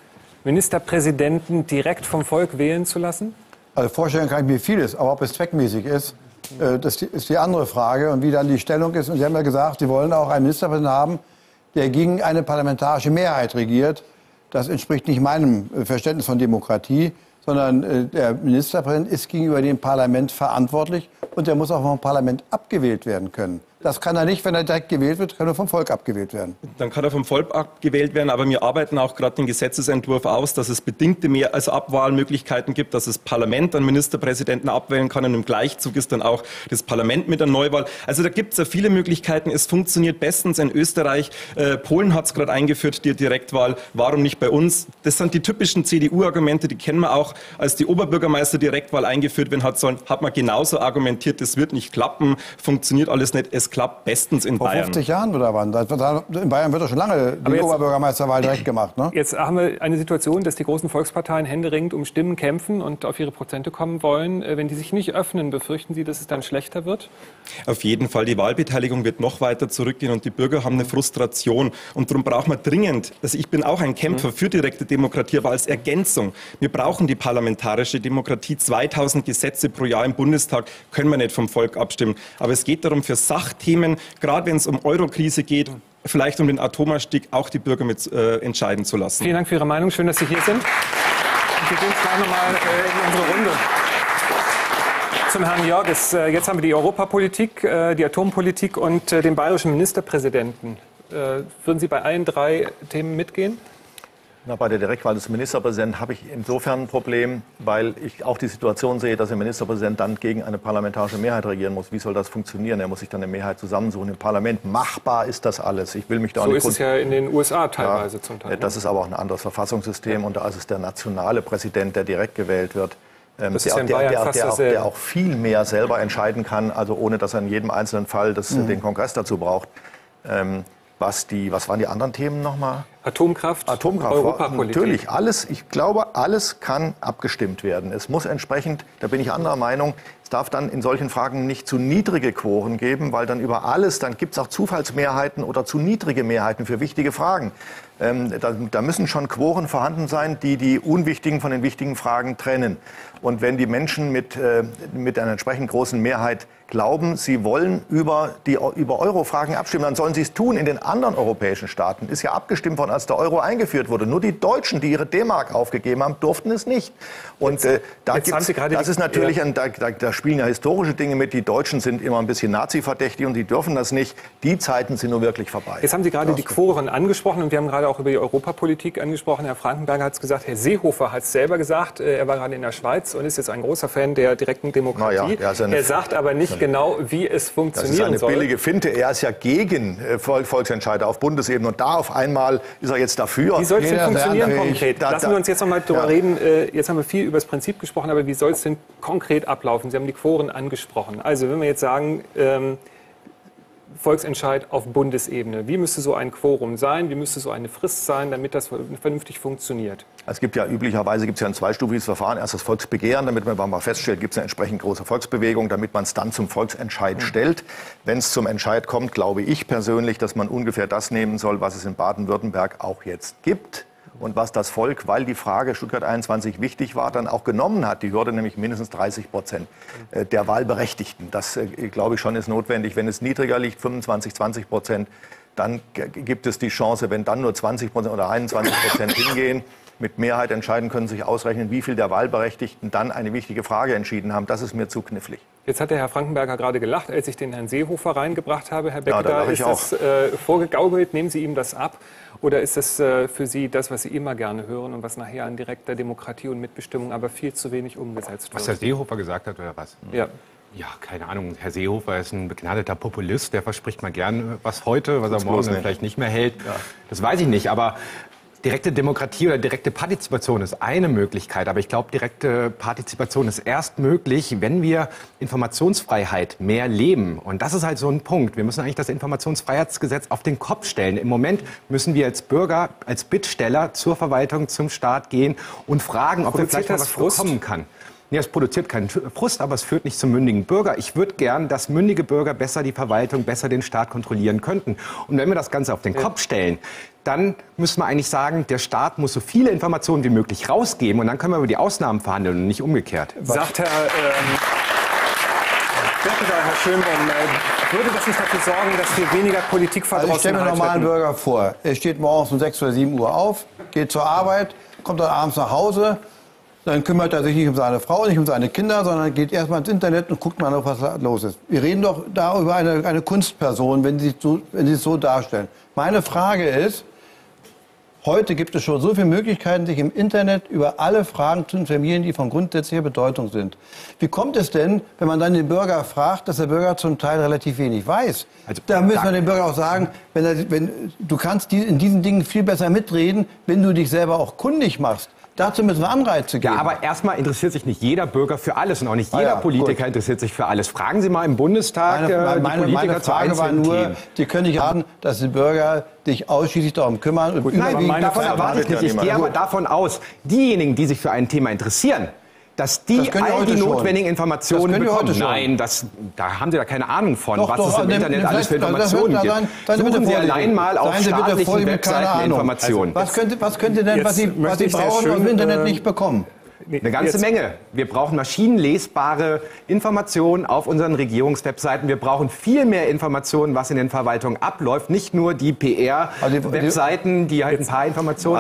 Ministerpräsidenten direkt vom Volk wählen zu lassen? Also vorstellen kann ich mir vieles, aber ob es zweckmäßig ist, das ist die andere Frage und wie dann die Stellung ist. Und Sie haben ja gesagt, Sie wollen auch einen Ministerpräsidenten haben, der gegen eine parlamentarische Mehrheit regiert. Das entspricht nicht meinem Verständnis von Demokratie, sondern der Ministerpräsident ist gegenüber dem Parlament verantwortlich und der muss auch vom Parlament abgewählt werden können. Das kann er nicht, wenn er direkt gewählt wird, kann er vom Volk abgewählt werden. Dann kann er vom Volk abgewählt werden, aber wir arbeiten auch gerade den Gesetzesentwurf aus, dass es bedingte Abwahlmöglichkeiten gibt, dass das Parlament einen Ministerpräsidenten abwählen kann und im Gleichzug ist dann auch das Parlament mit der Neuwahl. Also da gibt es ja viele Möglichkeiten. Es funktioniert bestens in Österreich. Polen hat es gerade eingeführt, die Direktwahl. Warum nicht bei uns? Das sind die typischen CDU-Argumente, die kennen wir auch. Als die Oberbürgermeister Direktwahl eingeführt werden hat man genauso argumentiert, das wird nicht klappen, funktioniert alles nicht. Es klappt bestens in Bayern. Vor 50 Jahren oder wann? In Bayern wird doch schon lange die Oberbürgermeisterwahl direkt gemacht, ne? Jetzt haben wir eine Situation, dass die großen Volksparteien händeringend um Stimmen kämpfen und auf ihre Prozente kommen wollen. Wenn die sich nicht öffnen, befürchten Sie, dass es dann schlechter wird? Auf jeden Fall. Die Wahlbeteiligung wird noch weiter zurückgehen und die Bürger haben eine Frustration. Und darum brauchen wir dringend, also ich bin auch ein Kämpfer für direkte Demokratie, aber als Ergänzung. Wir brauchen die parlamentarische Demokratie. 2000 Gesetze pro Jahr im Bundestag können wir nicht vom Volk abstimmen. Aber es geht darum, für Sachthemen, gerade wenn es um Eurokrise geht, vielleicht um den Atomausstieg, auch die Bürger mit entscheiden zu lassen. Vielen Dank für Ihre Meinung. Schön, dass Sie hier sind. Und wir gehen gleich nochmal in unsere Runde. Zum Herrn Jörges. Jetzt haben wir die Europapolitik, die Atompolitik und den bayerischen Ministerpräsidenten. Würden Sie bei allen 3 Themen mitgehen? Na, bei der Direktwahl des Ministerpräsidenten habe ich insofern ein Problem, weil ich auch die Situation sehe, dass der Ministerpräsident dann gegen eine parlamentarische Mehrheit regieren muss. Wie soll das funktionieren? Er muss sich dann eine Mehrheit zusammensuchen im Parlament. Machbar ist das alles. Ich will mich da so ist es ja in den USA teilweise zum Teil. Das ist aber auch ein anderes Verfassungssystem und da ist es der nationale Präsident, der direkt gewählt wird. Der auch viel mehr selber entscheiden kann, also ohne dass er in jedem einzelnen Fall den Kongress dazu braucht. Was waren die anderen Themen nochmal? Atomkraft, Europapolitik. Natürlich, alles, ich glaube, alles kann abgestimmt werden. Es muss entsprechend, da bin ich anderer Meinung, es darf dann in solchen Fragen nicht zu niedrige Quoren geben, weil dann über alles, dann gibt es auch Zufallsmehrheiten oder zu niedrige Mehrheiten für wichtige Fragen. Da müssen schon Quoren vorhanden sein, die die unwichtigen von den wichtigen Fragen trennen. Und wenn die Menschen mit einer entsprechend großen Mehrheit glauben, sie wollen über Euro-Fragen abstimmen, dann sollen sie es tun. In den anderen europäischen Staaten ist ja abgestimmt worden, als der Euro eingeführt wurde. Nur die Deutschen, die ihre D-Mark aufgegeben haben, durften es nicht. Und da spielen ja historische Dinge mit. Die Deutschen sind immer ein bisschen Nazi-verdächtig und die dürfen das nicht. Die Zeiten sind nur wirklich vorbei. Jetzt haben Sie gerade die Quoren angesprochen und wir haben gerade auch über die Europapolitik angesprochen. Herr Frankenberger hat es gesagt, Herr Seehofer hat es selber gesagt. Er war gerade in der Schweiz und ist jetzt ein großer Fan der direkten Demokratie. Er sagt aber nicht genau, wie es funktionieren soll. Das ist eine billige Finte. Er ist ja gegen Volksentscheide auf Bundesebene und da auf einmal ist er jetzt dafür. Wie soll es denn funktionieren konkret? Lassen wir uns jetzt noch mal darüber reden. Jetzt haben wir viel über das Prinzip gesprochen, aber wie soll es denn konkret ablaufen? Sie haben die Quoren angesprochen. Also wenn wir jetzt sagen, Volksentscheid auf Bundesebene. Wie müsste so ein Quorum sein? Wie müsste so eine Frist sein, damit das vernünftig funktioniert? Es gibt ja üblicherweise ein zweistufiges Verfahren. Erst das Volksbegehren, damit man mal feststellt, gibt es eine entsprechend große Volksbewegung, damit man es dann zum Volksentscheid stellt. Wenn es zum Entscheid kommt, glaube ich persönlich, dass man ungefähr das nehmen soll, was es in Baden-Württemberg auch jetzt gibt. Und was das Volk, weil die Frage Stuttgart 21 wichtig war, dann auch genommen hat. Die Hürde nämlich mindestens 30% der Wahlberechtigten. Das, glaube ich, schon ist notwendig. Wenn es niedriger liegt, 25, 20%, dann gibt es die Chance, wenn dann nur 20% oder 21% hingehen, mit Mehrheit entscheiden können, sich ausrechnen, wie viel der Wahlberechtigten dann eine wichtige Frage entschieden haben. Das ist mir zu knifflig. Jetzt hat der Herr Frankenberger gerade gelacht, als ich den Herrn Seehofer reingebracht habe. Herr Becker, ist das vorgegaukelt? Nehmen Sie ihm das ab? Oder ist das für Sie das, was Sie immer gerne hören und was nachher an direkter Demokratie und Mitbestimmung aber viel zu wenig umgesetzt wird? Was Herr Seehofer gesagt hat, oder was? Ja. Ja, keine Ahnung. Herr Seehofer ist ein begnadeter Populist. Der verspricht mal gern was heute, was er morgen vielleicht nicht mehr hält. Ja. Das weiß ich nicht. Aber Direkte Demokratie oder direkte Partizipation ist eine Möglichkeit, aber ich glaube, direkte Partizipation ist erst möglich, wenn wir Informationsfreiheit mehr leben. Und das ist halt so ein Punkt. Wir müssen eigentlich das Informationsfreiheitsgesetz auf den Kopf stellen. Im Moment müssen wir als Bürger, als Bittsteller zur Verwaltung, zum Staat gehen und fragen, ob wir vielleicht mal was bekommen kann. Nee, es produziert keinen Frust, aber es führt nicht zum mündigen Bürger. Ich würde gern, dass mündige Bürger besser die Verwaltung, besser den Staat kontrollieren könnten. Und wenn wir das Ganze auf den Kopf stellen, dann müssen wir eigentlich sagen, der Staat muss so viele Informationen wie möglich rausgeben und dann können wir über die Ausnahmen verhandeln und nicht umgekehrt. Sagt Herr Schönborn, würde das nicht dafür sorgen, dass wir weniger Politikverdrossenheit Ich stelle mir einen normalen Bürger vor. Er steht morgens um 6 oder 7 Uhr auf, geht zur Arbeit, kommt dann abends nach Hause. Dann kümmert er sich nicht um seine Frau, nicht um seine Kinder, sondern geht erstmal ins Internet und guckt mal noch, was da los ist. Wir reden doch da über eine Kunstperson, wenn sie es so darstellen. Meine Frage ist, heute gibt es schon so viele Möglichkeiten, sich im Internet über alle Fragen zu informieren, die von grundsätzlicher Bedeutung sind. Wie kommt es denn, wenn man dann den Bürger fragt, dass der Bürger zum Teil relativ wenig weiß? Also, da müssen wir dem Bürger auch sagen, du kannst in diesen Dingen viel besser mitreden, wenn du dich selber auch kundig machst. Dazu müssen wir Anreize geben. Ja, aber erstmal interessiert sich nicht jeder Bürger für alles und auch nicht jeder Politiker interessiert sich für alles. Fragen Sie mal im Bundestag meine Frage war nur, Sie können nicht erwarten, dass die Bürger sich ausschließlich darum kümmern. Nein, davon erwarte ich nicht. Ich gehe aber davon aus, diejenigen, die sich für ein Thema interessieren, dass die all die notwendigen Informationen bekommen. Nein, da haben Sie da keine Ahnung von, was es im Internet alles für Informationen gibt. Suchen Sie allein mal auf staatlichen Webseiten Informationen. Was könnt ihr denn, was Sie brauchen und im Internet nicht bekommen? Eine ganze Menge. Wir brauchen maschinenlesbare Informationen auf unseren Regierungswebseiten. Wir brauchen viel mehr Informationen, was in den Verwaltungen abläuft. Nicht nur die PR-Webseiten, die halt ein paar Informationen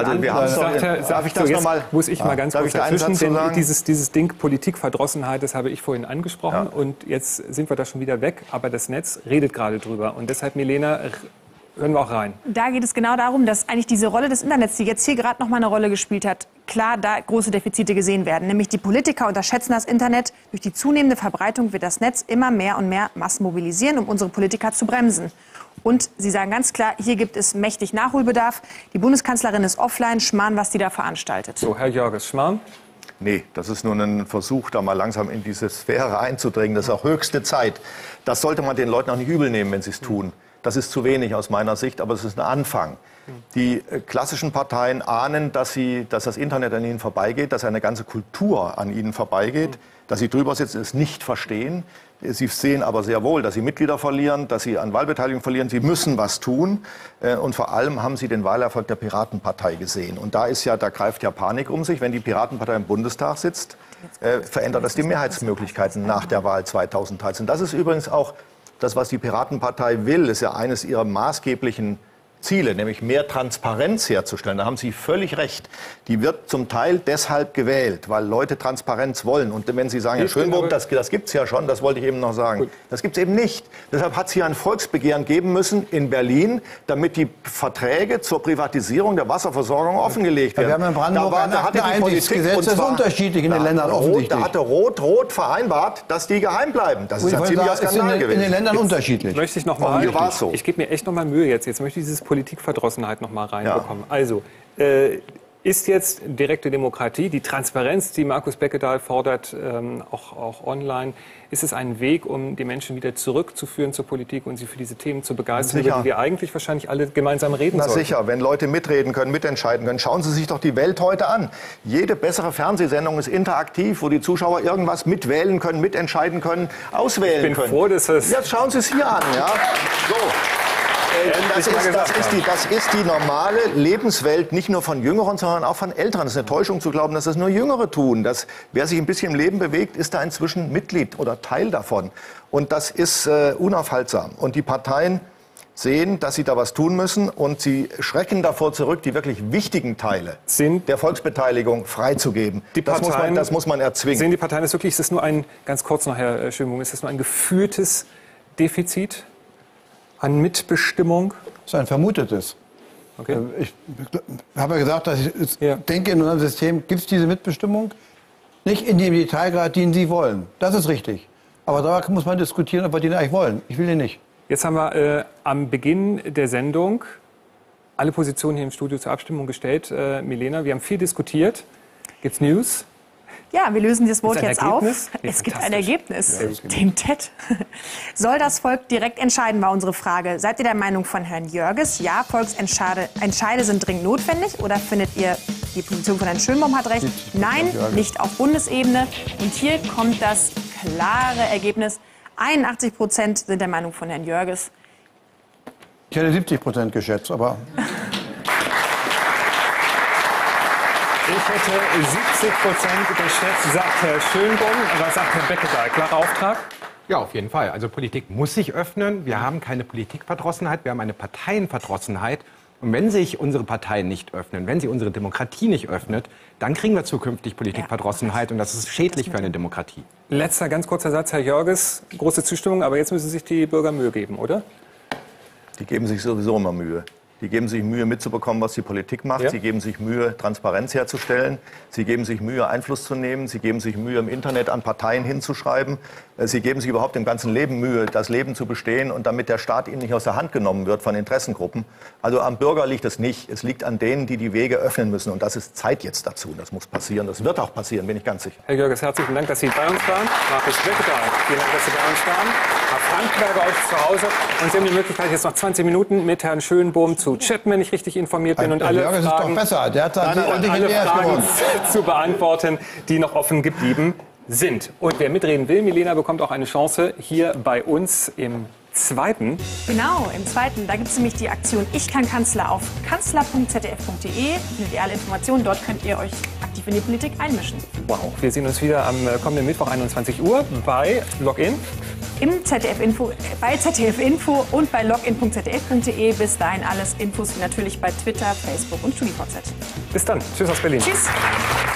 anbieten. Muss ich mal ganz kurz dazwischen, denn dieses Ding Politikverdrossenheit, das habe ich vorhin angesprochen. Ja. Und jetzt sind wir da schon wieder weg. Aber das Netz redet gerade drüber. Und deshalb, Milena, hören wir auch rein. Da geht es genau darum, dass eigentlich diese Rolle des Internets, die jetzt hier gerade noch mal eine Rolle gespielt hat, klar da große Defizite gesehen werden. Nämlich die Politiker unterschätzen das Internet. Durch die zunehmende Verbreitung wird das Netz immer mehr und mehr Massen mobilisieren, um unsere Politiker zu bremsen. Und sie sagen ganz klar, hier gibt es mächtig Nachholbedarf. Die Bundeskanzlerin ist offline. Schmarrn, was die da veranstaltet. So, Herr Jörges, Schmarrn? Nee, das ist nur ein Versuch, da mal langsam in diese Sphäre einzudringen. Das ist auch höchste Zeit. Das sollte man den Leuten auch nicht übel nehmen, wenn sie es tun. Das ist zu wenig aus meiner Sicht, aber es ist ein Anfang. Die klassischen Parteien ahnen, dass das Internet an ihnen vorbeigeht, dass eine ganze Kultur an ihnen vorbeigeht, dass sie drüber sitzen, es nicht verstehen. Sie sehen aber sehr wohl, dass sie Mitglieder verlieren, dass sie an Wahlbeteiligung verlieren. Sie müssen was tun. Und vor allem haben sie den Wahlerfolg der Piratenpartei gesehen. Und da greift ja Panik um sich. Wenn die Piratenpartei im Bundestag sitzt, verändert das die Mehrheitsmöglichkeiten nach der Wahl 2013. Das ist übrigens auch das, was die Piratenpartei will, ist ja eines ihrer maßgeblichen Ziele, nämlich mehr Transparenz herzustellen. Da haben Sie völlig recht. Die wird zum Teil deshalb gewählt, weil Leute Transparenz wollen. Und wenn Sie sagen, Herr Schönborn, das gibt es ja schon, das wollte ich eben noch sagen. Gut. Das gibt es eben nicht. Deshalb hat es hier ein Volksbegehren geben müssen in Berlin, damit die Verträge zur Privatisierung der Wasserversorgung offengelegt werden. Wir haben in Brandenburg ein Einsichtsgesetz, das ist unterschiedlich in den Ländern offensichtlich. Da hatte Rot-Rot vereinbart, dass die geheim bleiben. Das ist ein ziemlicher Skandal gewesen. In den Ländern unterschiedlich. Möchte ich noch mal, ich gebe mir echt noch mal Mühe jetzt. Jetzt möchte ich dieses Politikverdrossenheit noch mal reinbekommen. Ja. Also, ist jetzt direkte Demokratie, die Transparenz, die Markus Beckedahl fordert, auch online, ist es ein Weg, um die Menschen wieder zurückzuführen zur Politik und sie für diese Themen zu begeistern, über die wir eigentlich wahrscheinlich alle gemeinsam reden sollten? Na sicher, wenn Leute mitreden können, mitentscheiden können. Schauen Sie sich doch die Welt heute an. Jede bessere Fernsehsendung ist interaktiv, wo die Zuschauer irgendwas mitwählen können, mitentscheiden können, auswählen können. Ich bin froh, dass das... Jetzt schauen Sie es hier an. Ja? So. Das ist die normale Lebenswelt, nicht nur von Jüngeren, sondern auch von Älteren. Es ist eine Täuschung zu glauben, dass das nur Jüngere tun. Wer sich ein bisschen im Leben bewegt, ist da inzwischen Mitglied oder Teil davon. Und das ist unaufhaltsam. Und die Parteien sehen, dass sie da was tun müssen und sie schrecken davor zurück, die wirklich wichtigen Teile der Volksbeteiligung freizugeben. Das muss man erzwingen. Sehen die Parteien das wirklich? Ist das nur ganz kurz noch, Herr Schönborn, ist das nur ein gefühltes Defizit an Mitbestimmung? Das ist ein vermutetes. Okay. Ich habe ja gesagt, dass ich denke, in unserem System gibt es diese Mitbestimmung. Nicht in dem Detailgrad, den Sie wollen. Das ist richtig. Aber da muss man diskutieren, ob wir den eigentlich wollen. Ich will den nicht. Jetzt haben wir am Beginn der Sendung alle Positionen hier im Studio zur Abstimmung gestellt. Milena, wir haben viel diskutiert. Gibt's News? Ja, wir lösen das Wort jetzt auf. Wie Es gibt ein Ergebnis, den TED. Soll das Volk direkt entscheiden, war unsere Frage. Seid ihr der Meinung von Herrn Jörges? Ja, Volksentscheide sind dringend notwendig. Oder findet ihr, die Position von Herrn Schönbohm hat recht? Nein, nicht auf Bundesebene. Und hier kommt das klare Ergebnis. 81% sind der Meinung von Herrn Jörges. Ich hätte 70% geschätzt, aber... Ich hätte 70% geschätzt, sagt Herr Schönbohm. Was sagt Herr Beckedahl? Klarer Auftrag? Ja, auf jeden Fall. Also Politik muss sich öffnen. Wir haben keine Politikverdrossenheit, wir haben eine Parteienverdrossenheit. Und wenn sich unsere Parteien nicht öffnen, wenn sie unsere Demokratie nicht öffnet, dann kriegen wir zukünftig Politikverdrossenheit und das ist schädlich für eine Demokratie. Letzter ganz kurzer Satz, Herr Jörges. Große Zustimmung, aber jetzt müssen sich die Bürger Mühe geben, oder? Die geben sich sowieso immer Mühe. Die geben sich Mühe, mitzubekommen, was die Politik macht. Ja. Sie geben sich Mühe, Transparenz herzustellen. Sie geben sich Mühe, Einfluss zu nehmen. Sie geben sich Mühe, im Internet an Parteien hinzuschreiben. Sie geben sich überhaupt im ganzen Leben Mühe, das Leben zu bestehen und damit der Staat ihnen nicht aus der Hand genommen wird von Interessengruppen. Also am Bürger liegt es nicht. Es liegt an denen, die die Wege öffnen müssen. Und das ist Zeit jetzt dazu. Das muss passieren. Das wird auch passieren, bin ich ganz sicher. Herr Jörges, herzlichen Dank, dass Sie bei uns waren. Markus Beckedahl, vielen Dank, dass Sie bei uns waren. Herr Frank bei euch zu Hause. Und Sie haben die Möglichkeit, jetzt noch 20 Minuten mit Herrn Schönbohm zu chatten, wenn ich richtig informiert bin. Und alle Jörges Fragen, ist doch besser. Der hat alle Fragen zu beantworten, die noch offen geblieben sind. Und wer mitreden will, Milena bekommt auch eine Chance hier bei uns im zweiten. Genau, im zweiten. Da gibt es nämlich die Aktion Ich kann Kanzler auf kanzler.zdf.de. Findet ihr alle Informationen. Dort könnt ihr euch aktiv in die Politik einmischen. Wow, wir sehen uns wieder am kommenden Mittwoch 21 Uhr bei Login. Im ZDF Info, bei ZDF Info und bei login.zdf.de. Bis dahin alles Infos natürlich bei Twitter, Facebook und StudiVZ. Bis dann. Tschüss aus Berlin. Tschüss.